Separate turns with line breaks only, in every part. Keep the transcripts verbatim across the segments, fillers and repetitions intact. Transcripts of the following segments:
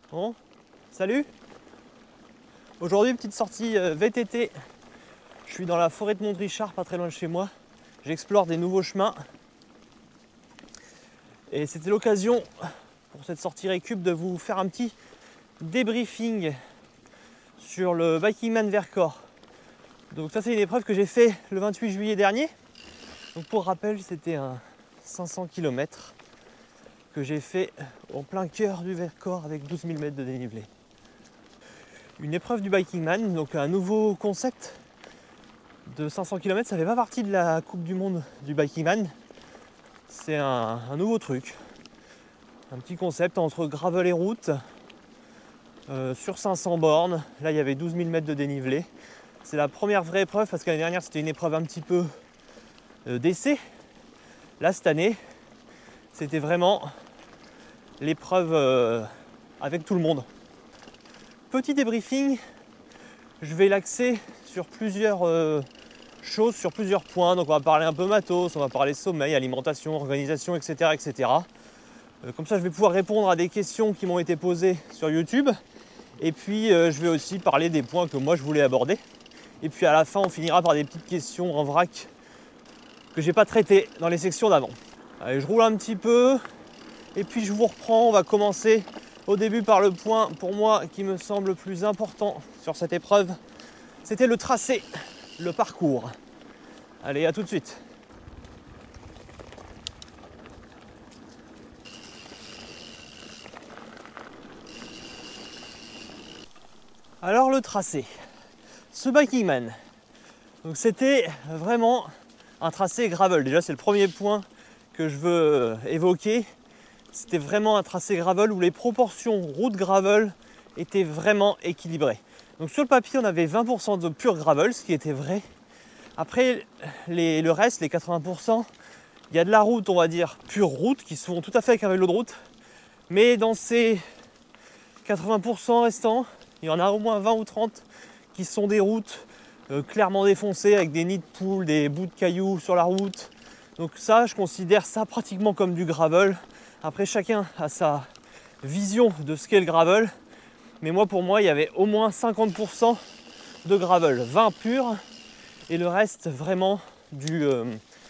Bon, salut. Aujourd'hui, petite sortie V T T. Je suis dans la forêt de Montrichard, pas très loin de chez moi. J'explore des nouveaux chemins. Et c'était l'occasion pour cette sortie récup de vous faire un petit débriefing sur le Bikingman Vercors. Donc ça, c'est une épreuve que j'ai fait le vingt-huit juillet dernier. Donc pour rappel, c'était un cinq cents kilomètres que j'ai fait en plein cœur du Vercors avec douze mille mètres de dénivelé. Une épreuve du Bikingman, donc un nouveau concept de cinq cents kilomètres, ça fait pas partie de la Coupe du Monde du Bikingman. C'est un, un nouveau truc, un petit concept entre gravel et route, euh, sur cinq cents bornes. Là, il y avait douze mille mètres de dénivelé. C'est la première vraie épreuve parce que l'année dernière, c'était une épreuve un petit peu euh, d'essai. Là, cette année, c'était vraiment l'épreuve euh, avec tout le monde. Petit débriefing, je vais l'axer sur plusieurs euh, choses, sur plusieurs points. Donc on va parler un peu matos, on va parler sommeil, alimentation, organisation, et cetera et cetera. Euh, comme ça, je vais pouvoir répondre à des questions qui m'ont été posées sur YouTube. Et puis, euh, je vais aussi parler des points que moi, je voulais aborder. Et puis à la fin, on finira par des petites questions en vrac que j'ai pas traitées dans les sections d'avant. Allez, je roule un petit peu et puis je vous reprends. On va commencer au début par le point pour moi qui me semble le plus important sur cette épreuve. C'était le tracé, le parcours. Allez, à tout de suite. Alors le tracé, ce Bikingman, donc c'était vraiment un tracé gravel. Déjà, c'est le premier point que je veux évoquer. C'était vraiment un tracé gravel où les proportions route gravel étaient vraiment équilibrées. Donc sur le papier, on avait vingt pour cent de pur gravel, ce qui était vrai. Après, les, le reste, les quatre-vingts pour cent, il y a de la route, on va dire, pure route, qui se font tout à fait avec un vélo de route. Mais dans ces quatre-vingts pour cent restants, il y en a au moins vingt ou trente qui sont des routes euh, clairement défoncées, avec des nids de poules, des bouts de cailloux sur la route. Donc ça, je considère ça pratiquement comme du gravel. Après, chacun a sa vision de ce qu'est le gravel. Mais moi, pour moi, il y avait au moins cinquante pour cent de gravel, vingt pur, et le reste vraiment du, euh,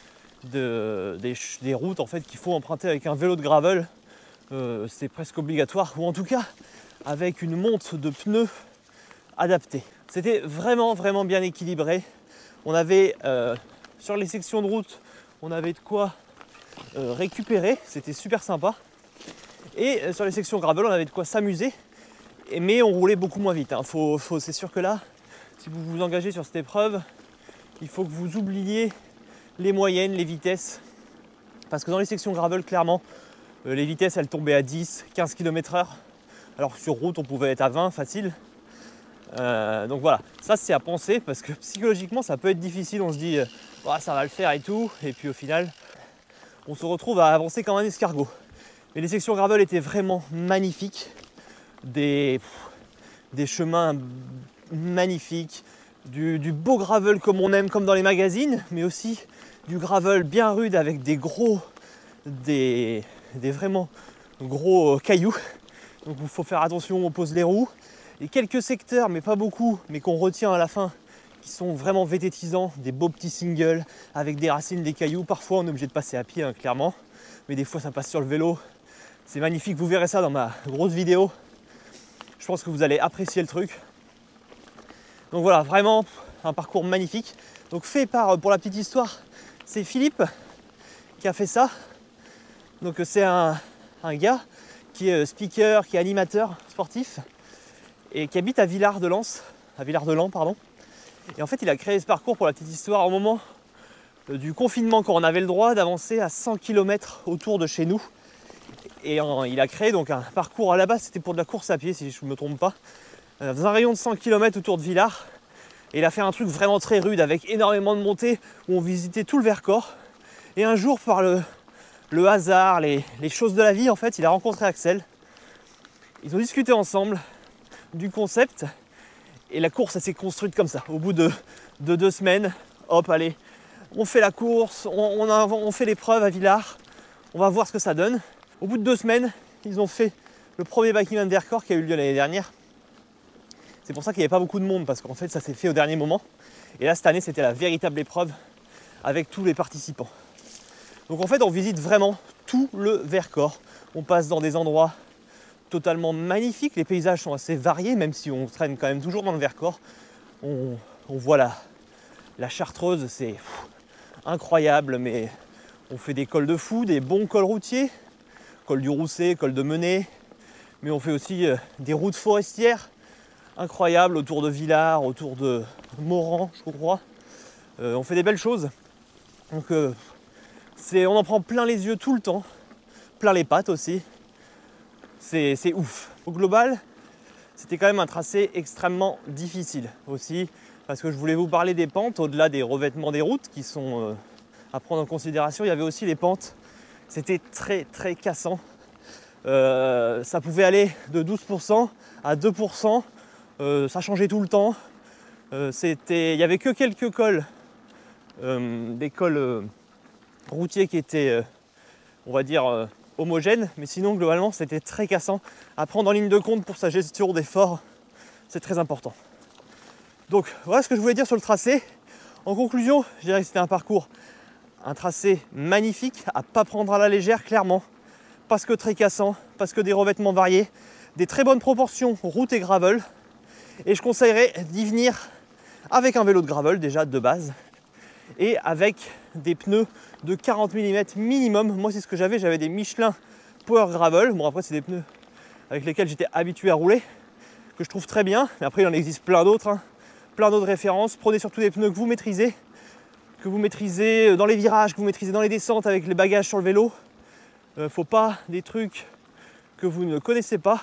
de, des, des routes en fait, qu'il faut emprunter avec un vélo de gravel. Euh, c'est presque obligatoire, ou en tout cas avec une monte de pneus adaptée. C'était vraiment, vraiment bien équilibré. On avait, euh, sur les sections de route, on avait de quoi euh, récupérer, c'était super sympa. Et euh, sur les sections gravel, on avait de quoi s'amuser. Mais on roulait beaucoup moins vite. Hein. Faut, faut, c'est sûr que là, si vous vous engagez sur cette épreuve, il faut que vous oubliez les moyennes, les vitesses. Parce que dans les sections gravel, clairement, euh, les vitesses, elles tombaient à dix, quinze kilomètres heure. Alors que sur route, on pouvait être à vingt facile. Euh, donc voilà, ça c'est à penser parce que psychologiquement, ça peut être difficile. On se dit, euh, oh, ça va le faire et tout. Et puis au final, on se retrouve à avancer comme un escargot. Mais les sections gravel étaient vraiment magnifiques. Des, des chemins magnifiques, du, du beau gravel comme on aime, comme dans les magazines, mais aussi du gravel bien rude avec des gros, des, des vraiment gros cailloux. Donc il faut faire attention où on pose les roues. Et quelques secteurs, mais pas beaucoup, mais qu'on retient à la fin, qui sont vraiment vététisants, des beaux petits singles avec des racines, des cailloux. Parfois on est obligé de passer à pied, hein, clairement, mais des fois ça passe sur le vélo. C'est magnifique, vous verrez ça dans ma grosse vidéo. Je pense que vous allez apprécier le truc. Donc voilà, vraiment un parcours magnifique. Donc fait par, pour la petite histoire, c'est Philippe qui a fait ça. Donc c'est un, un gars qui est speaker, qui est animateur sportif et qui habite à Villard-de-Lans, à Villard-de-Lans, pardon. Et en fait, il a créé ce parcours pour la petite histoire au moment du confinement, quand on avait le droit d'avancer à cent kilomètres autour de chez nous. Et en, il a créé donc un parcours, à la base c'était pour de la course à pied si je ne me trompe pas, dans un rayon de cent kilomètres autour de Villars. Et il a fait un truc vraiment très rude avec énormément de montées où on visitait tout le Vercors. Et un jour, par le, le hasard, les, les choses de la vie, en fait, il a rencontré Axel. Ils ont discuté ensemble du concept et la course elle s'est construite comme ça. Au bout de, de deux semaines, hop, allez, on fait la course, on, on, a, on fait l'épreuve à Villars, on va voir ce que ça donne. Au bout de deux semaines, ils ont fait le premier Bikingman Vercors qui a eu lieu l'année dernière. C'est pour ça qu'il n'y avait pas beaucoup de monde, parce qu'en fait ça s'est fait au dernier moment. Et là cette année c'était la véritable épreuve avec tous les participants. Donc en fait on visite vraiment tout le Vercors. On passe dans des endroits totalement magnifiques, les paysages sont assez variés, même si on traîne quand même toujours dans le Vercors. On, on voit la, la Chartreuse, c'est incroyable, mais on fait des cols de fou, des bons cols routiers, col du Rousset, col de Menet, mais on fait aussi euh, des routes forestières incroyables autour de Villars, autour de Moran, je crois. Euh, on fait des belles choses. Donc euh, c'est, on en prend plein les yeux tout le temps, plein les pattes aussi. C'est, c'est ouf. Au global, c'était quand même un tracé extrêmement difficile aussi, parce que je voulais vous parler des pentes, au-delà des revêtements des routes qui sont euh, à prendre en considération. Il y avait aussi les pentes. C'était très très cassant. Euh, ça pouvait aller de douze pour cent à deux pour cent. Euh, ça changeait tout le temps. Euh, c'était, il n'y avait que quelques cols, euh, des cols euh, routiers qui étaient, euh, on va dire, euh, homogènes, mais sinon globalement c'était très cassant. À prendre en ligne de compte pour sa gestion d'effort, c'est très important. Donc voilà ce que je voulais dire sur le tracé. En conclusion, je dirais que c'était un parcours, un tracé magnifique, à ne pas prendre à la légère, clairement, parce que très cassant, parce que des revêtements variés, des très bonnes proportions route et gravel. Et je conseillerais d'y venir avec un vélo de gravel déjà de base et avec des pneus de quarante millimètres minimum. Moi c'est ce que j'avais, j'avais des Michelin Power Gravel. Bon après c'est des pneus avec lesquels j'étais habitué à rouler, que je trouve très bien. Mais après il en existe plein d'autres, hein. Plein d'autres références. Prenez surtout des pneus que vous maîtrisez, que vous maîtrisez dans les virages, que vous maîtrisez dans les descentes avec les bagages sur le vélo. Euh, faut pas des trucs que vous ne connaissez pas.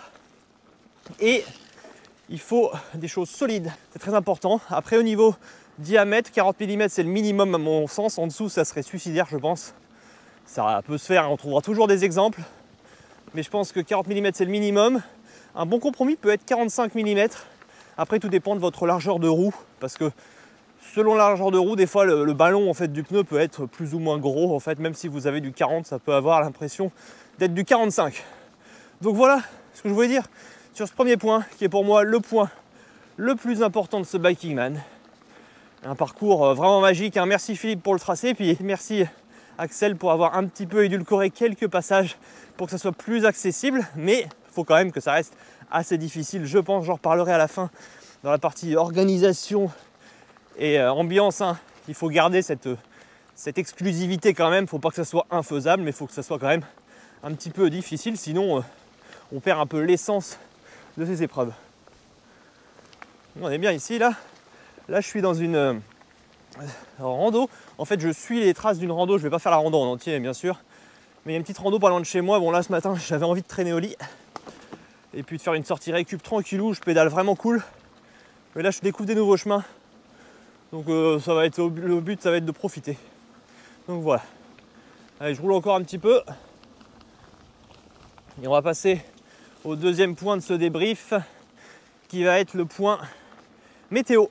Et il faut des choses solides, c'est très important. Après au niveau diamètre, quarante millimètres c'est le minimum à mon sens. En dessous ça serait suicidaire je pense. Ça peut se faire, on trouvera toujours des exemples. Mais je pense que quarante millimètres c'est le minimum. Un bon compromis peut être quarante-cinq millimètres. Après tout dépend de votre largeur de roue. Parce que selon la largeur de roue, des fois le, le ballon en fait, du pneu peut être plus ou moins gros. En fait, même si vous avez du quarante, ça peut avoir l'impression d'être du quarante-cinq. Donc voilà ce que je voulais dire sur ce premier point, qui est pour moi le point le plus important de ce Bikingman. Un parcours vraiment magique, hein. Merci Philippe pour le tracé, puis merci Axel pour avoir un petit peu édulcoré quelques passages pour que ça soit plus accessible, mais il faut quand même que ça reste assez difficile, je pense. J'en reparlerai à la fin dans la partie organisation et euh, ambiance, hein. Il faut garder cette, cette exclusivité quand même, il ne faut pas que ça soit infaisable, mais il faut que ça soit quand même un petit peu difficile, sinon euh, on perd un peu l'essence de ces épreuves. On est bien ici là. Là je suis dans une euh, rando. En fait je suis les traces d'une rando. Je vais pas faire la rando en entier bien sûr. Mais il y a une petite rando pas loin de chez moi. Bon là ce matin j'avais envie de traîner au lit. Et puis de faire une sortie récup tranquillou. Je pédale vraiment cool. Mais là je découvre des nouveaux chemins. Donc euh, ça va être le but, ça va être de profiter. Donc voilà. Allez, je roule encore un petit peu. Et on va passer au deuxième point de ce débrief, qui va être le point météo.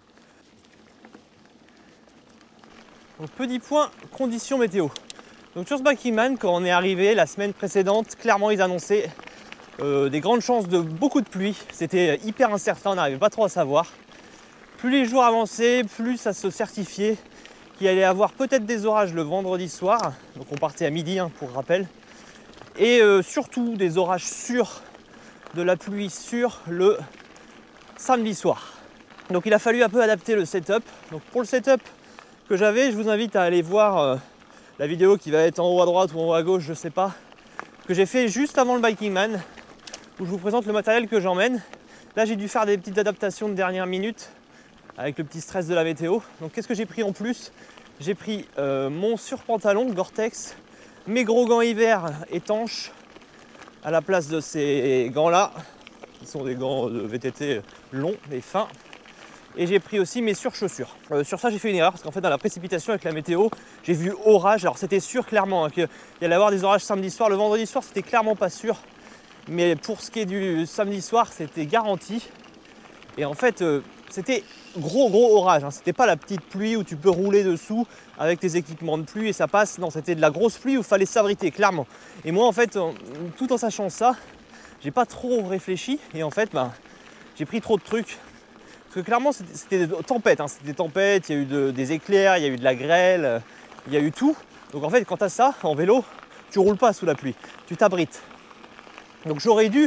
Donc petit point conditions météo. Donc sur ce Bikingman, quand on est arrivé la semaine précédente, clairement ils annonçaient euh, des grandes chances de beaucoup de pluie. C'était hyper incertain, on n'arrivait pas trop à savoir. Plus les jours avançaient, plus ça se certifiait qu'il allait y avoir peut-être des orages le vendredi soir. Donc on partait à midi, hein, pour rappel. Et euh, surtout des orages sûrs, de la pluie sur le samedi soir. Donc il a fallu un peu adapter le setup. Donc pour le setup que j'avais, je vous invite à aller voir euh, la vidéo qui va être en haut à droite ou en haut à gauche, je sais pas, que j'ai fait juste avant le Bikingman, où je vous présente le matériel que j'emmène. Là j'ai dû faire des petites adaptations de dernière minute avec le petit stress de la météo. Donc qu'est-ce que j'ai pris en plus? J'ai pris euh, mon surpantalon Gore-Tex, mes gros gants hiver étanches à la place de ces gants là, qui sont des gants de V T T longs et fins. Et j'ai pris aussi mes surchaussures. Euh, sur ça j'ai fait une erreur, parce qu'en fait dans la précipitation avec la météo, j'ai vu orage. Alors c'était sûr clairement hein, qu'il y allait avoir des orages samedi soir. Le vendredi soir c'était clairement pas sûr. Mais pour ce qui est du samedi soir, c'était garanti. Et en fait, euh, c'était gros gros orage, hein. C'était pas la petite pluie où tu peux rouler dessous avec tes équipements de pluie et ça passe. Non, c'était de la grosse pluie où il fallait s'abriter, clairement. Et moi en fait, en, tout en sachant ça, j'ai pas trop réfléchi et en fait bah, j'ai pris trop de trucs. Parce que clairement c'était des tempêtes, hein. C'était des tempêtes, il y a eu de, des éclairs, il y a eu de la grêle, il y a eu tout. Donc en fait quand tu as ça en vélo, tu roules pas sous la pluie, tu t'abrites. Donc j'aurais dû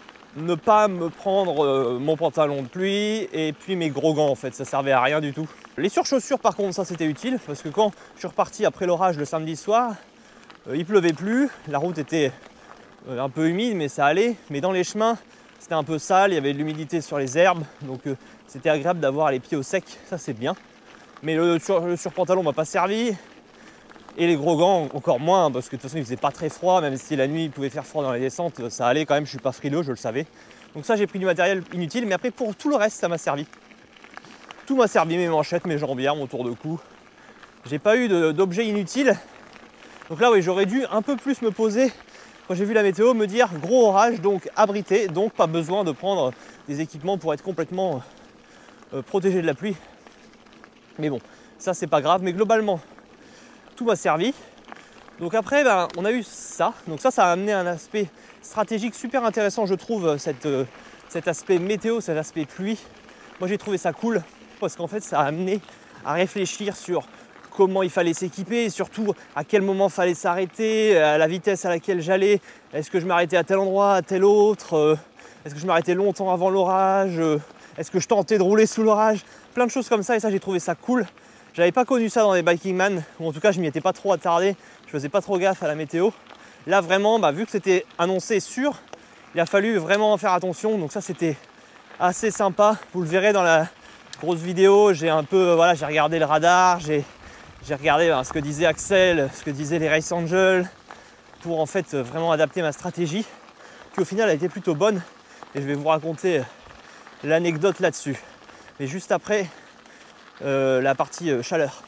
ne pas me prendre euh, mon pantalon de pluie et puis mes gros gants en fait, ça servait à rien du tout. Les surchaussures par contre ça c'était utile parce que quand je suis reparti après l'orage le samedi soir, euh, il pleuvait plus, la route était euh, un peu humide mais ça allait, mais dans les chemins c'était un peu sale, il y avait de l'humidité sur les herbes, donc euh, c'était agréable d'avoir les pieds au sec, ça c'est bien. Mais le, sur, le surpantalon m'a pas servi. Et les gros gants encore moins, parce que de toute façon il faisait pas très froid, même si la nuit il pouvait faire froid dans les descentes, ça allait quand même, je suis pas frileux, je le savais. Donc ça j'ai pris du matériel inutile, mais après pour tout le reste ça m'a servi. Tout m'a servi, mes manchettes, mes jambières, mon tour de cou. J'ai pas eu d'objets inutiles. Donc là oui, j'aurais dû un peu plus me poser, quand j'ai vu la météo, me dire gros orage, donc abrité, donc pas besoin de prendre des équipements pour être complètement euh, protégé de la pluie. Mais bon, ça c'est pas grave, mais globalement, tout m'a servi. Donc après ben, on a eu ça, donc ça ça a amené un aspect stratégique super intéressant je trouve, cette, euh, cet aspect météo, cet aspect pluie. Moi j'ai trouvé ça cool parce qu'en fait ça a amené à réfléchir sur comment il fallait s'équiper et surtout à quel moment il fallait s'arrêter, à la vitesse à laquelle j'allais, est-ce que je m'arrêtais à tel endroit, à tel autre, euh, est-ce que je m'arrêtais longtemps avant l'orage, euh, est-ce que je tentais de rouler sous l'orage, plein de choses comme ça et ça j'ai trouvé ça cool. J'avais pas connu ça dans les Bikingman, ou en tout cas je m'y étais pas trop attardé, je faisais pas trop gaffe à la météo. Là vraiment, bah, vu que c'était annoncé sûr, il a fallu vraiment faire attention, donc ça c'était assez sympa. Vous le verrez dans la grosse vidéo, j'ai un peu, voilà, j'ai regardé le radar, j'ai regardé bah, ce que disait Axel, ce que disaient les Race Angels, pour en fait vraiment adapter ma stratégie, qui au final a été plutôt bonne, et je vais vous raconter l'anecdote là-dessus. Mais juste après, Euh, la partie euh, chaleur.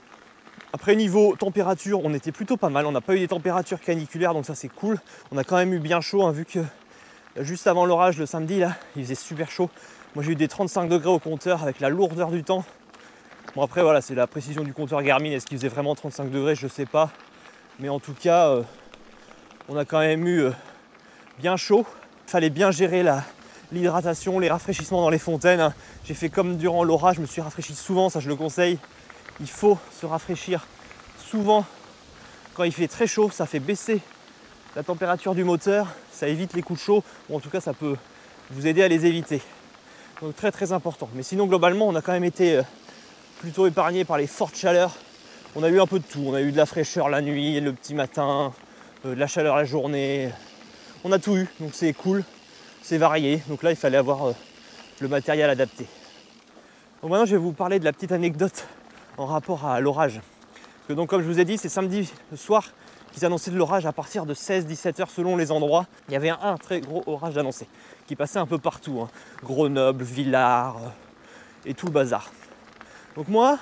Après niveau température, on était plutôt pas mal, on n'a pas eu des températures caniculaires donc ça c'est cool. On a quand même eu bien chaud hein, vu que euh, juste avant l'orage le samedi là, il faisait super chaud. Moi j'ai eu des trente-cinq degrés au compteur avec la lourdeur du temps. Bon après voilà, c'est la précision du compteur Garmin, est-ce qu'il faisait vraiment trente-cinq degrés, je sais pas. Mais en tout cas, euh, on a quand même eu euh, bien chaud. Il fallait bien gérer la l'hydratation, les rafraîchissements dans les fontaines. Hein. J'ai fait comme durant l'orage, je me suis rafraîchi souvent, ça je le conseille. Il faut se rafraîchir souvent quand il fait très chaud, ça fait baisser la température du moteur, ça évite les coups de chaud, ou en tout cas ça peut vous aider à les éviter. Donc très très important. Mais sinon globalement on a quand même été plutôt épargné par les fortes chaleurs. On a eu un peu de tout, on a eu de la fraîcheur la nuit, le petit matin, euh, de la chaleur la journée. On a tout eu, donc c'est cool. C'est varié, donc là il fallait avoir euh, le matériel adapté. Donc maintenant je vais vous parler de la petite anecdote en rapport à l'orage. Parce que donc comme je vous ai dit, c'est samedi soir qu'ils annonçaient de l'orage à partir de seize à dix-sept heures selon les endroits. Il y avait un, un très gros orage annoncé qui passait un peu partout, hein. Grenoble, Villars euh, et tout le bazar. Donc moi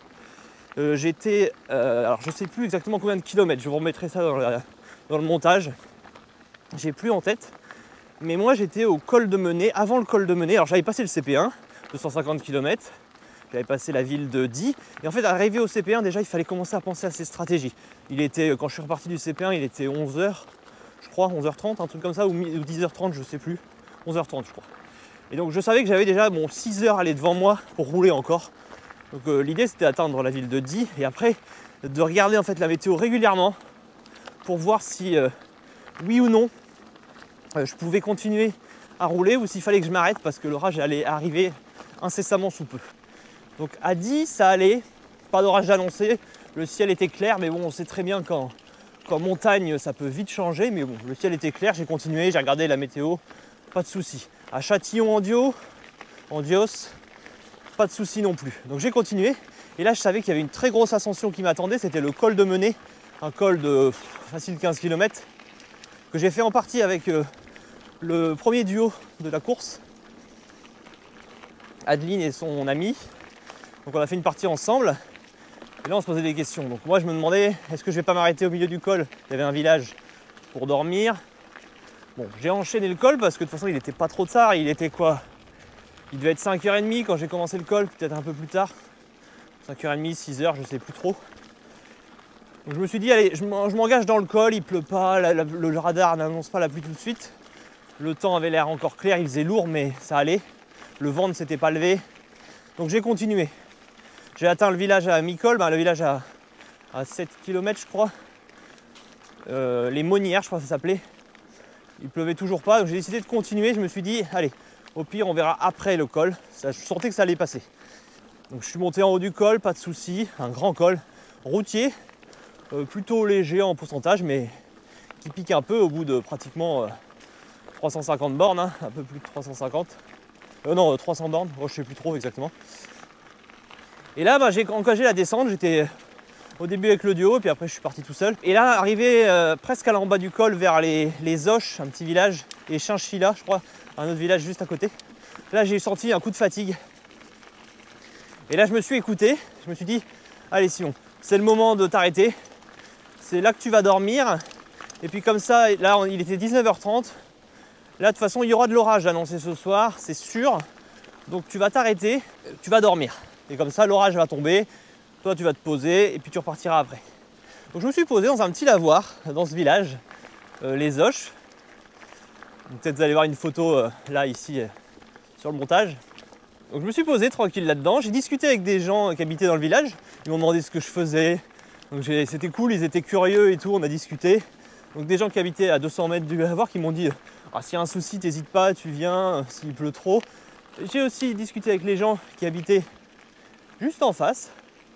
euh, j'étais, euh, alors je sais plus exactement combien de kilomètres, je vous remettrai ça dans, la, dans le montage. J'ai plus en tête. Mais moi j'étais au col de Menez, avant le col de Menez, alors j'avais passé le C P un, deux cent cinquante kilomètres, j'avais passé la ville de Die, et en fait arrivé au C P un déjà il fallait commencer à penser à ses stratégies. Il était, quand je suis reparti du C P un, il était onze heures, je crois, onze heures trente, un truc comme ça, ou dix heures trente, je sais plus, onze heures trente je crois. Et donc je savais que j'avais déjà bon, six heures à aller devant moi pour rouler encore. Donc euh, l'idée c'était d'atteindre la ville de Die, et après de regarder en fait la météo régulièrement, pour voir si, euh, oui ou non, je pouvais continuer à rouler ou s'il fallait que je m'arrête parce que l'orage allait arriver incessamment sous peu. Donc à Die, ça allait, pas d'orage annoncé, le ciel était clair, mais bon, on sait très bien qu'en qu'en montagne, ça peut vite changer, mais bon, le ciel était clair, j'ai continué, j'ai regardé la météo, pas de souci. À Châtillon-en-Dios, en Dios, pas de souci non plus. Donc j'ai continué, et là je savais qu'il y avait une très grosse ascension qui m'attendait, c'était le col de Menez, un col de pff, facile quinze kilomètres, que j'ai fait en partie avec euh, le premier duo de la course, Adeline et son ami. Donc on a fait une partie ensemble et là on se posait des questions. Donc moi je me demandais, est-ce que je vais pas m'arrêter au milieu du col? Il y avait un village pour dormir. Bon, j'ai enchaîné le col parce que de toute façon il n'était pas trop tard. Il était quoi? Il devait être cinq heures trente quand j'ai commencé le col, peut-être un peu plus tard. cinq heures trente, six heures, je sais plus trop. Donc je me suis dit, allez, je m'engage dans le col, il pleut pas, la, la, le radar n'annonce pas la pluie tout de suite. Le temps avait l'air encore clair, il faisait lourd mais ça allait. Le vent ne s'était pas levé. Donc j'ai continué. J'ai atteint le village à Micol, ben, le village à, à sept kilomètres je crois. Euh, les Monnières je crois que ça s'appelait. Il pleuvait toujours pas, donc j'ai décidé de continuer. Je me suis dit, allez, au pire on verra après le col. Ça, je sentais que ça allait passer. Donc je suis monté en haut du col, pas de souci, un grand col routier, euh, plutôt léger en pourcentage, mais qui pique un peu au bout de pratiquement euh, trois cent cinquante bornes, hein, un peu plus de trois cent cinquante. Euh, non, trois cents bornes, oh, je sais plus trop exactement. Et là, bah, j'ai engagé la descente, j'étais au début avec le duo, puis après je suis parti tout seul. Et là, arrivé euh, presque à l'en bas du col, vers les, les Oches, un petit village, et Chinchilla, je crois, un autre village juste à côté. Là, j'ai senti un coup de fatigue. Et là, je me suis écouté, je me suis dit, allez Simon, c'est le moment de t'arrêter. C'est là que tu vas dormir. Et puis comme ça, là, il était dix-neuf heures trente. Là, de toute façon, il y aura de l'orage annoncé ce soir, c'est sûr. Donc tu vas t'arrêter, tu vas dormir. Et comme ça, l'orage va tomber, toi tu vas te poser et puis tu repartiras après. Donc je me suis posé dans un petit lavoir, dans ce village, euh, les Oches. Peut-être vous allez voir une photo euh, là, ici, euh, sur le montage. Donc je me suis posé tranquille là-dedans, j'ai discuté avec des gens qui habitaient dans le village, ils m'ont demandé ce que je faisais, donc c'était cool, ils étaient curieux et tout, on a discuté. Donc des gens qui habitaient à deux cents mètres du lavoir qui m'ont dit ah, s'il y a un souci, t'hésites pas, tu viens, s'il pleut trop. J'ai aussi discuté avec les gens qui habitaient juste en face.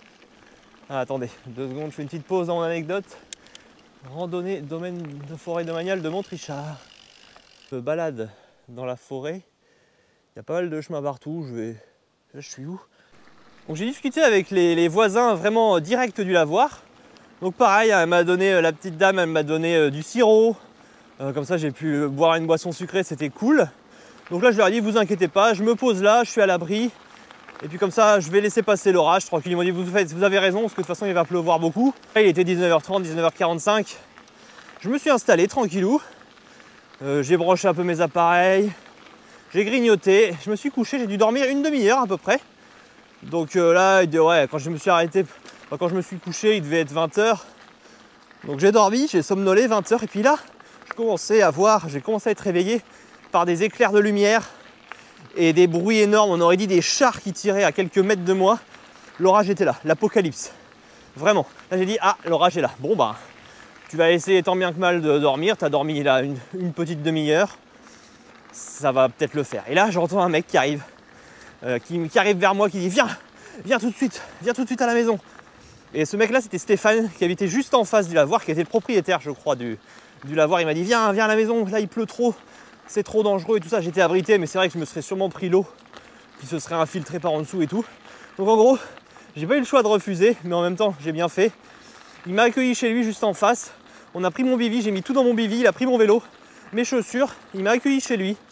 Ah, attendez, deux secondes, je fais une petite pause dans mon anecdote. Randonnée, domaine de forêt domaniale de Montrichard. Je me balade dans la forêt. Il y a pas mal de chemins partout, je vais... Là, je suis où? Donc j'ai discuté avec les, les voisins vraiment directs du lavoir. Donc pareil, elle m'a donné, la petite dame, elle m'a donné euh, du sirop. Euh, comme ça, j'ai pu boire une boisson sucrée, c'était cool. Donc là, je leur ai dit, vous inquiétez pas, je me pose là, je suis à l'abri. Et puis comme ça, je vais laisser passer l'orage tranquille. Ils m'ont dit, vous, faites, vous avez raison, parce que de toute façon, il va pleuvoir beaucoup. Là, il était dix-neuf heures trente, dix-neuf heures quarante-cinq. Je me suis installé tranquillou. Euh, j'ai branché un peu mes appareils. J'ai grignoté, je me suis couché, j'ai dû dormir une demi-heure à peu près. Donc euh, là, ouais, quand je me suis arrêté, enfin, quand je me suis couché, il devait être vingt heures. Donc j'ai dormi, j'ai somnolé vingt heures. Et puis là, je commençais à voir, j'ai commencé à être réveillé par des éclairs de lumière et des bruits énormes. On aurait dit des chars qui tiraient à quelques mètres de moi. L'orage était là, l'apocalypse. Vraiment. Là, j'ai dit, ah, l'orage est là. Bon, bah, tu vas essayer tant bien que mal de dormir. Tu as dormi là une, une petite demi-heure. Ça va peut-être le faire. Et là, j'entends un mec qui arrive, euh, qui, qui arrive vers moi, qui dit viens, viens tout de suite, viens tout de suite à la maison. Et ce mec-là, c'était Stéphane, qui habitait juste en face du lavoir, qui était le propriétaire, je crois, du, du lavoir. Il m'a dit viens, viens à la maison, là il pleut trop, c'est trop dangereux et tout ça. J'étais abrité, mais c'est vrai que je me serais sûrement pris l'eau, qui se serait infiltrée par en dessous et tout. Donc en gros, j'ai pas eu le choix de refuser, mais en même temps, j'ai bien fait. Il m'a accueilli chez lui, juste en face. On a pris mon bivy, j'ai mis tout dans mon bivy, il a pris mon vélo, mes chaussures, il m'a accueilli chez lui.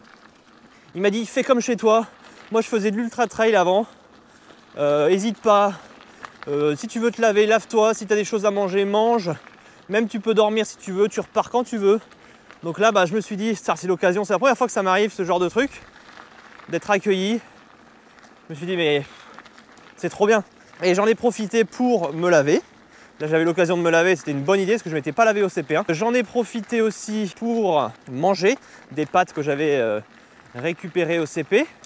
Il m'a dit fais comme chez toi. Moi je faisais de l'ultra trail avant. Euh, hésite pas. Euh, si tu veux te laver, lave-toi. Si tu as des choses à manger, mange. Même tu peux dormir si tu veux. Tu repars quand tu veux. Donc là, bah, je me suis dit, c'est l'occasion. C'est la première fois que ça m'arrive ce genre de truc, d'être accueilli. Je me suis dit mais c'est trop bien. Et j'en ai profité pour me laver. Là j'avais l'occasion de me laver, c'était une bonne idée parce que je ne m'étais pas lavé au C P un. J'en ai profité aussi pour manger des pâtes que j'avais euh, récupérées au C P.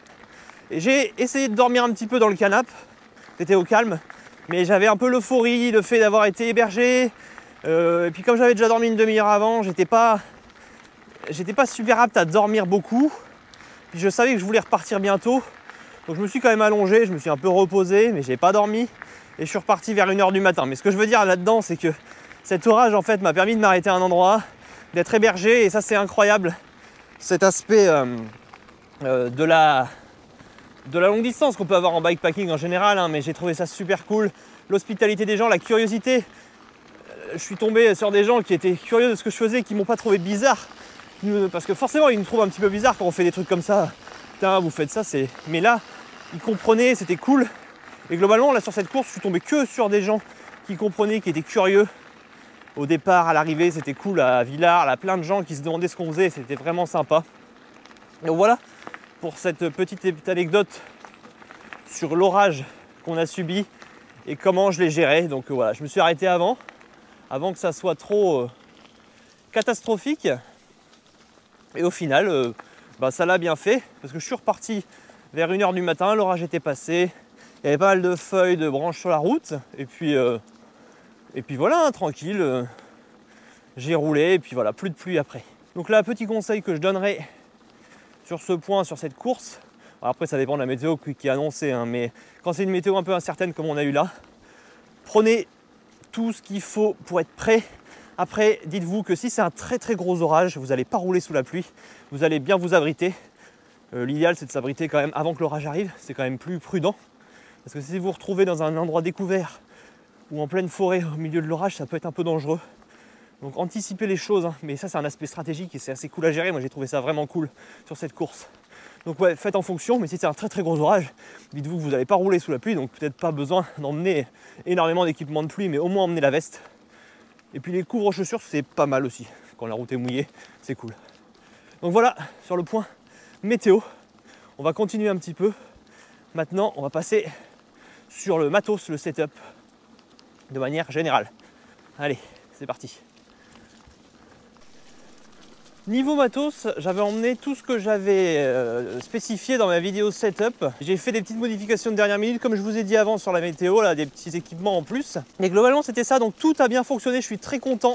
Et j'ai essayé de dormir un petit peu dans le canapé, c'était au calme, mais j'avais un peu l'euphorie, le fait d'avoir été hébergé. Euh, et puis comme j'avais déjà dormi une demi-heure avant, j'étais pas, j'étais pas super apte à dormir beaucoup. Puis je savais que je voulais repartir bientôt. Donc je me suis quand même allongé, je me suis un peu reposé, mais j'ai pas dormi. Et je suis reparti vers une heure du matin. Mais ce que je veux dire là-dedans, c'est que cet orage en fait m'a permis de m'arrêter à un endroit, d'être hébergé, et ça c'est incroyable. Cet aspect euh, euh, de, la, de la longue distance qu'on peut avoir en bikepacking en général, hein, mais j'ai trouvé ça super cool. L'hospitalité des gens, la curiosité. Euh, je suis tombé sur des gens qui étaient curieux de ce que je faisais, qui m'ont pas trouvé bizarre. Parce que forcément, ils nous trouvent un petit peu bizarre quand on fait des trucs comme ça. Putain, vous faites ça, c'est. Mais là, ils comprenaient, c'était cool. Et globalement, là sur cette course, je suis tombé que sur des gens qui comprenaient, qui étaient curieux. Au départ, à l'arrivée, c'était cool à Villars, là, plein de gens qui se demandaient ce qu'on faisait, c'était vraiment sympa. Donc voilà pour cette petite anecdote sur l'orage qu'on a subi et comment je l'ai géré. Donc voilà, je me suis arrêté avant, avant que ça soit trop euh, catastrophique. Et au final, euh, bah, ça l'a bien fait, parce que je suis reparti vers une heure du matin, l'orage était passé, il y avait pas mal de feuilles, de branches sur la route, et puis, euh, et puis voilà, hein, tranquille, euh, j'ai roulé, et puis voilà, plus de pluie après. Donc là, petit conseil que je donnerais sur ce point, sur cette course, alors après ça dépend de la météo qui est annoncée, hein, mais quand c'est une météo un peu incertaine comme on a eu là, prenez tout ce qu'il faut pour être prêt. Après, dites-vous que si c'est un très très gros orage, vous n'allez pas rouler sous la pluie, vous allez bien vous abriter. Euh, L'idéal c'est de s'abriter quand même avant que l'orage arrive, c'est quand même plus prudent. Parce que si vous vous retrouvez dans un endroit découvert ou en pleine forêt au milieu de l'orage, ça peut être un peu dangereux. Donc anticipez les choses, hein. Mais ça c'est un aspect stratégique et c'est assez cool à gérer. Moi j'ai trouvé ça vraiment cool sur cette course. Donc ouais, faites en fonction, mais si c'est un très très gros orage, dites-vous que vous n'allez pas rouler sous la pluie, donc peut-être pas besoin d'emmener énormément d'équipement de pluie, mais au moins emmener la veste. Et puis les couvre-chaussures, c'est pas mal aussi. Quand la route est mouillée, c'est cool. Donc voilà, sur le point météo, on va continuer un petit peu. Maintenant, on va passer sur le matos, le setup, de manière générale. Allez, c'est parti. Niveau matos, j'avais emmené tout ce que j'avais euh, spécifié dans ma vidéo setup. J'ai fait des petites modifications de dernière minute, comme je vous ai dit avant sur la météo, là, des petits équipements en plus. Mais globalement, c'était ça, donc tout a bien fonctionné. Je suis très content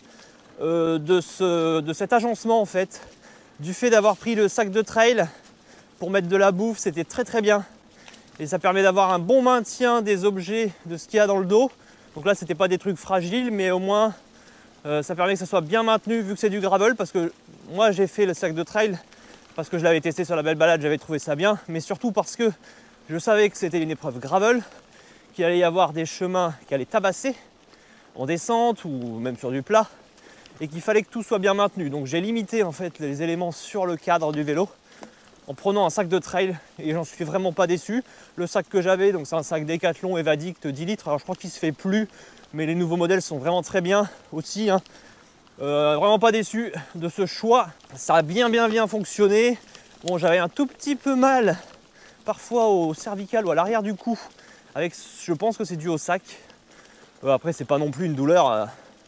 euh, de, ce, de cet agencement en fait. Du fait d'avoir pris le sac de trail pour mettre de la bouffe, c'était très très bien. Et ça permet d'avoir un bon maintien des objets, de ce qu'il y a dans le dos. Donc là, c'était pas des trucs fragiles, mais au moins... Euh, ça permet que ça soit bien maintenu vu que c'est du gravel, parce que moi j'ai fait le sac de trail parce que je l'avais testé sur la belle balade, j'avais trouvé ça bien, mais surtout parce que je savais que c'était une épreuve gravel, qu'il allait y avoir des chemins qui allaient tabasser en descente ou même sur du plat et qu'il fallait que tout soit bien maintenu. Donc j'ai limité en fait les éléments sur le cadre du vélo en prenant un sac de trail et j'en suis vraiment pas déçu. Le sac que j'avais, donc c'est un sac Decathlon Evadict dix litres, alors je crois qu'il se fait plus, mais les nouveaux modèles sont vraiment très bien aussi, hein. Euh, vraiment pas déçu de ce choix. Ça a bien bien bien fonctionné. Bon, j'avais un tout petit peu mal parfois au cervical ou à l'arrière du cou, avec, je pense que c'est dû au sac. Euh, après c'est pas non plus une douleur euh,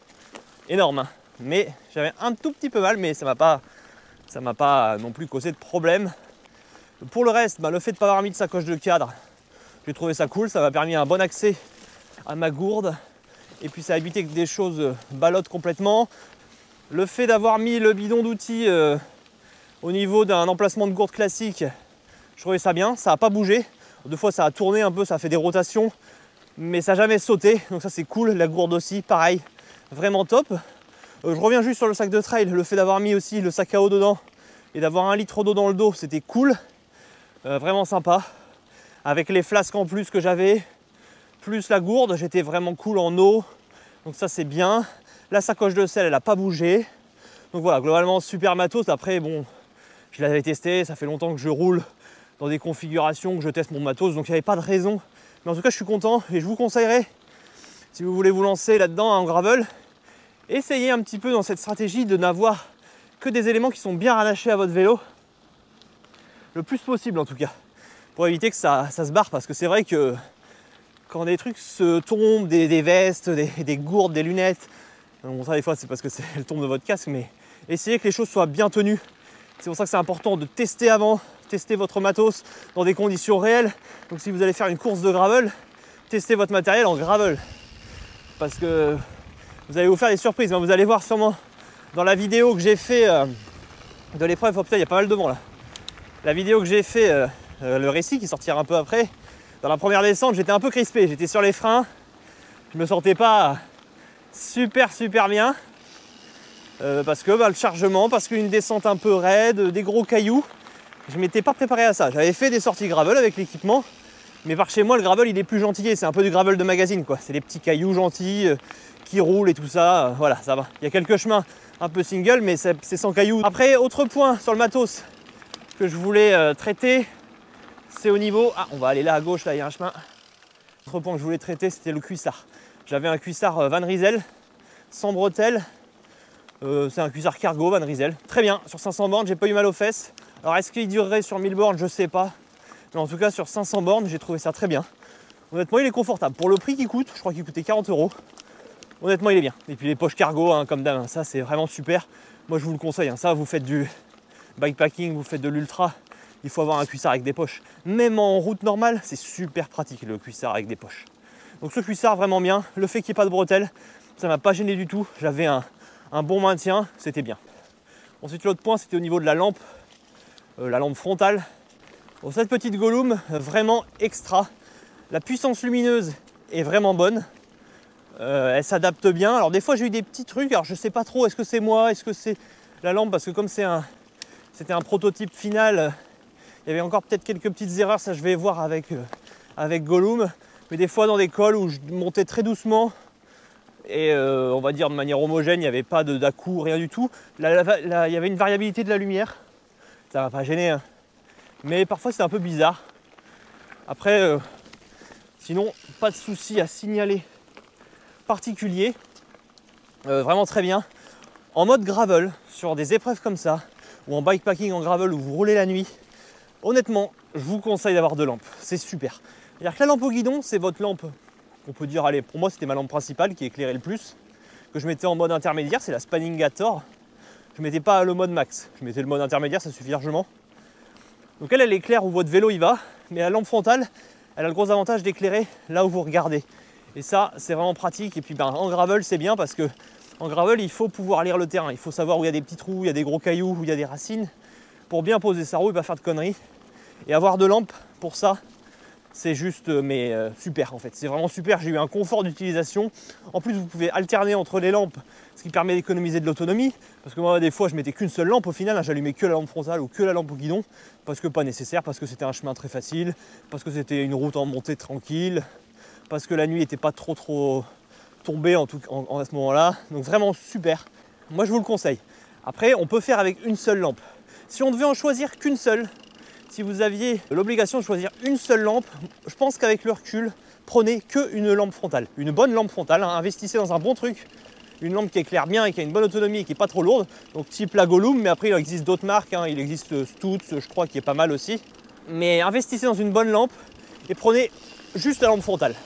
énorme, hein. Mais j'avais un tout petit peu mal, mais ça m'a pas ça m'a pas non plus causé de problème. Pour le reste, bah, le fait de ne pas avoir mis de sacoche de cadre, j'ai trouvé ça cool, ça m'a permis un bon accès à ma gourde. Et puis ça a évité que des choses ballottent complètement. Le fait d'avoir mis le bidon d'outils euh, au niveau d'un emplacement de gourde classique, je trouvais ça bien, ça n'a pas bougé. Deux fois ça a tourné un peu, ça a fait des rotations, mais ça n'a jamais sauté, donc ça c'est cool. La gourde aussi, pareil, vraiment top. Euh, je reviens juste sur le sac de trail, le fait d'avoir mis aussi le sac à eau dedans et d'avoir un litre d'eau dans le dos, c'était cool, euh, vraiment sympa. Avec les flasques en plus que j'avais, plus la gourde, j'étais vraiment cool en eau, donc ça c'est bien. La sacoche de sel, elle n'a pas bougé, donc voilà, globalement super matos. Après bon, je l'avais testé, ça fait longtemps que je roule dans des configurations, que je teste mon matos, donc il n'y avait pas de raison. Mais en tout cas je suis content et je vous conseillerais, si vous voulez vous lancer là-dedans en gravel, essayez un petit peu dans cette stratégie de n'avoir que des éléments qui sont bien rattachés à votre vélo, le plus possible en tout cas, pour éviter que ça, ça se barre, parce que c'est vrai que quand des trucs se tombent, des, des vestes, des, des gourdes, des lunettes, bon ça des fois c'est parce que elles tombent de votre casque, mais essayez que les choses soient bien tenues. C'est pour ça que c'est important de tester avant, tester votre matos dans des conditions réelles. Donc si vous allez faire une course de gravel, testez votre matériel en gravel, parce que vous allez vous faire des surprises. Vous allez voir sûrement dans la vidéo que j'ai fait euh, de l'épreuve, oh putain il y a pas mal de vent là. La vidéo que j'ai fait, euh, euh, le récit qui sortira un peu après, dans la première descente j'étais un peu crispé, j'étais sur les freins, je me sentais pas super super bien, euh, parce que bah, le chargement, parce qu'une descente un peu raide, des gros cailloux, je m'étais pas préparé à ça. J'avais fait des sorties gravel avec l'équipement, mais par chez moi le gravel il est plus gentil, c'est un peu du gravel de magazine quoi, c'est des petits cailloux gentils euh, qui roulent et tout ça, euh, voilà ça va. Il y a quelques chemins un peu single, mais c'est sans cailloux. Après, autre point sur le matos que je voulais euh, traiter, c'est au niveau... Ah, on va aller là à gauche, là il y a un chemin. Autre point que je voulais traiter, c'était le cuissard. J'avais un cuissard euh, Van Rysel, sans bretelles. Euh, c'est un cuissard cargo Van Rysel. Très bien, sur cinq cents bornes, j'ai pas eu mal aux fesses. Alors est-ce qu'il durerait sur mille bornes? Je sais pas. Mais en tout cas, sur cinq cents bornes, j'ai trouvé ça très bien. Honnêtement, il est confortable. Pour le prix qu'il coûte, je crois qu'il coûtait quarante euros. Honnêtement, il est bien. Et puis les poches cargo, hein, comme d'hab, ça c'est vraiment super. Moi, je vous le conseille. Hein. Ça, vous faites du, bikepacking, vous faites de l'ultra, il faut avoir un cuissard avec des poches. Même en route normale, c'est super pratique le cuissard avec des poches. Donc ce cuissard vraiment bien, le fait qu'il n'y ait pas de bretelles, ça m'a pas gêné du tout, j'avais un, un bon maintien, c'était bien. Ensuite l'autre point c'était au niveau de la lampe, euh, la lampe frontale. Bon, cette petite Gollum, vraiment extra, la puissance lumineuse est vraiment bonne, euh, elle s'adapte bien. Alors des fois j'ai eu des petits trucs, alors je sais pas trop, est-ce que c'est moi, est-ce que c'est la lampe, parce que comme c'est un, c'était un prototype final, il y avait encore peut-être quelques petites erreurs, ça je vais voir avec, euh, avec Gollum. Mais des fois dans des cols où je montais très doucement et euh, on va dire de manière homogène, il n'y avait pas d'à-coup, rien du tout. Là, là, là, il y avait une variabilité de la lumière, ça m'a pas gêné, hein. Mais parfois c'est un peu bizarre. Après, euh, sinon pas de souci à signaler particulier, euh, vraiment très bien. En mode gravel, sur des épreuves comme ça, ou en bikepacking en gravel où vous roulez la nuit, honnêtement, je vous conseille d'avoir deux lampes, c'est super. C'est-à-dire que la lampe au guidon, c'est votre lampe, on peut dire, allez, pour moi c'était ma lampe principale qui éclairait le plus, que je mettais en mode intermédiaire, c'est la Spanningator. Je mettais pas le mode max, je mettais le mode intermédiaire, ça suffit largement. Donc elle, elle éclaire où votre vélo y va, mais la lampe frontale, elle a le gros avantage d'éclairer là où vous regardez. Et ça, c'est vraiment pratique. Et puis ben, en gravel, c'est bien parce que en gravel, il faut pouvoir lire le terrain. Il faut savoir où il y a des petits trous, où il y a des gros cailloux, où il y a des racines, pour bien poser sa roue et pas faire de conneries. Et avoir deux lampes pour ça, c'est juste mais euh, super en fait, c'est vraiment super. J'ai eu un confort d'utilisation. En plus vous pouvez alterner entre les lampes, ce qui permet d'économiser de l'autonomie, parce que moi des fois je mettais qu'une seule lampe au final, hein, j'allumais que la lampe frontale ou que la lampe au guidon, parce que pas nécessaire, parce que c'était un chemin très facile, parce que c'était une route en montée tranquille, parce que la nuit n'était pas trop trop tombée en tout, en, en, à ce moment là, donc vraiment super, moi je vous le conseille. Après on peut faire avec une seule lampe, si on devait en choisir qu'une seule. Si vous aviez l'obligation de choisir une seule lampe, je pense qu'avec le recul, prenez qu'une lampe frontale. Une bonne lampe frontale, hein, investissez dans un bon truc. Une lampe qui éclaire bien et qui a une bonne autonomie et qui n'est pas trop lourde. Donc type la Gollum, mais après il existe d'autres marques. Hein, il existe Stutz, je crois, qui est pas mal aussi. Mais investissez dans une bonne lampe et prenez juste la lampe frontale.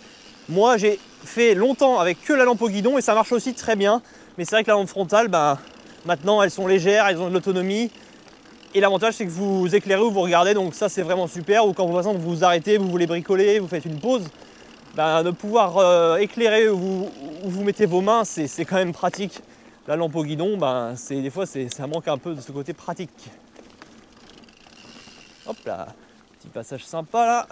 Moi j'ai fait longtemps avec que la lampe au guidon et ça marche aussi très bien. Mais c'est vrai que la lampe frontale, ben, maintenant elles sont légères, elles ont de l'autonomie. Et l'avantage c'est que vous éclairez où vous regardez, donc ça c'est vraiment super. Ou quand vous, vous vous arrêtez, vous voulez bricoler, vous faites une pause, ben, de pouvoir euh, éclairer où vous, où vous mettez vos mains, c'est quand même pratique. La lampe au guidon, ben, des fois ça manque un peu de ce côté pratique. Hop là, petit passage sympa là.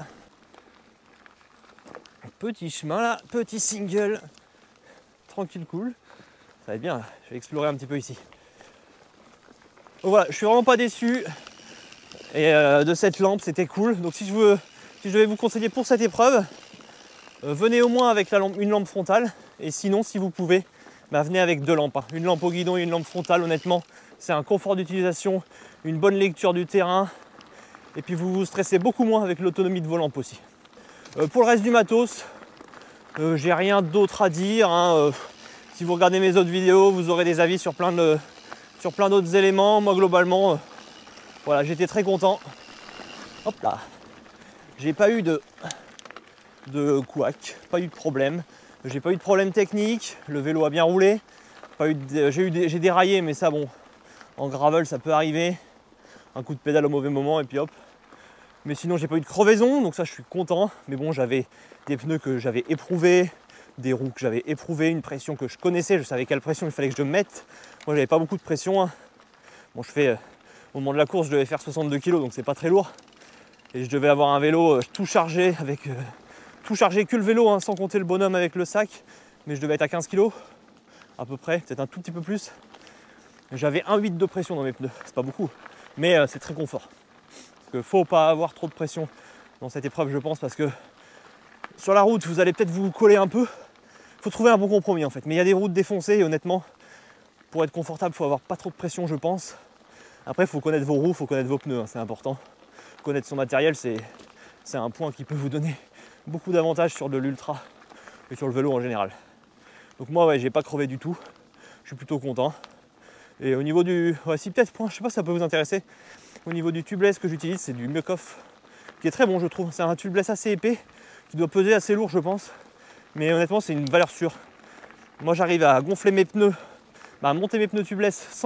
Petit chemin là, petit single. Tranquille, cool. Ça va être bien là. Je vais explorer un petit peu ici. Donc voilà, je suis vraiment pas déçu et euh, de cette lampe, c'était cool. Donc si je, veux, si je devais vous conseiller pour cette épreuve, euh, venez au moins avec la lampe, une lampe frontale. Et sinon, si vous pouvez, bah, venez avec deux lampes. Hein. Une lampe au guidon et une lampe frontale, honnêtement, c'est un confort d'utilisation, une bonne lecture du terrain. Et puis vous vous stressez beaucoup moins avec l'autonomie de vos lampes aussi. Euh, pour le reste du matos, euh, j'ai rien d'autre à dire. Hein. Euh, si vous regardez mes autres vidéos, vous aurez des avis sur plein de... sur plein d'autres éléments. Moi globalement, euh, voilà, j'étais très content. Hop là, j'ai pas eu de de couac, pas eu de problème. J'ai pas eu de problème technique. Le vélo a bien roulé. Pas eu de, j'ai eu des, j'ai déraillé, mais ça bon, en gravel ça peut arriver. Un coup de pédale au mauvais moment et puis hop. Mais sinon j'ai pas eu de crevaison, donc ça je suis content. Mais bon, j'avais des pneus que j'avais éprouvés, des roues que j'avais éprouvées, une pression que je connaissais, je savais quelle pression il fallait que je mette. Moi j'avais pas beaucoup de pression. Hein. Bon, je fais euh, au moment de la course, je devais faire soixante-deux kilos, donc c'est pas très lourd. Et je devais avoir un vélo euh, tout chargé avec euh, tout chargé que le vélo, hein, sans compter le bonhomme avec le sac. Mais je devais être à quinze kilos à peu près, peut-être un tout petit peu plus. J'avais un virgule huit de pression dans mes pneus, c'est pas beaucoup, mais euh, c'est très confort. Parce qu'il faut pas avoir trop de pression dans cette épreuve, je pense, parce que sur la route, vous allez peut-être vous coller un peu. Il faut trouver un bon compromis en fait. Mais il y a des routes défoncées et honnêtement, pour être confortable, il faut avoir pas trop de pression, je pense. Après, il faut connaître vos roues, il faut connaître vos pneus, hein, c'est important. Connaître son matériel, c'est un point qui peut vous donner beaucoup d'avantages sur de l'ultra et sur le vélo en général. Donc moi, ouais, j'ai pas crevé du tout. Je suis plutôt content. Et au niveau du... Ouais, si peut-être, je sais pas si ça peut vous intéresser. Au niveau du tubeless que j'utilise, c'est du Miekoff, qui est très bon, je trouve. C'est un tubeless assez épais, qui doit peser assez lourd, je pense. Mais honnêtement, c'est une valeur sûre. Moi, j'arrive à gonfler mes pneus, bah, à monter mes pneus tubeless sans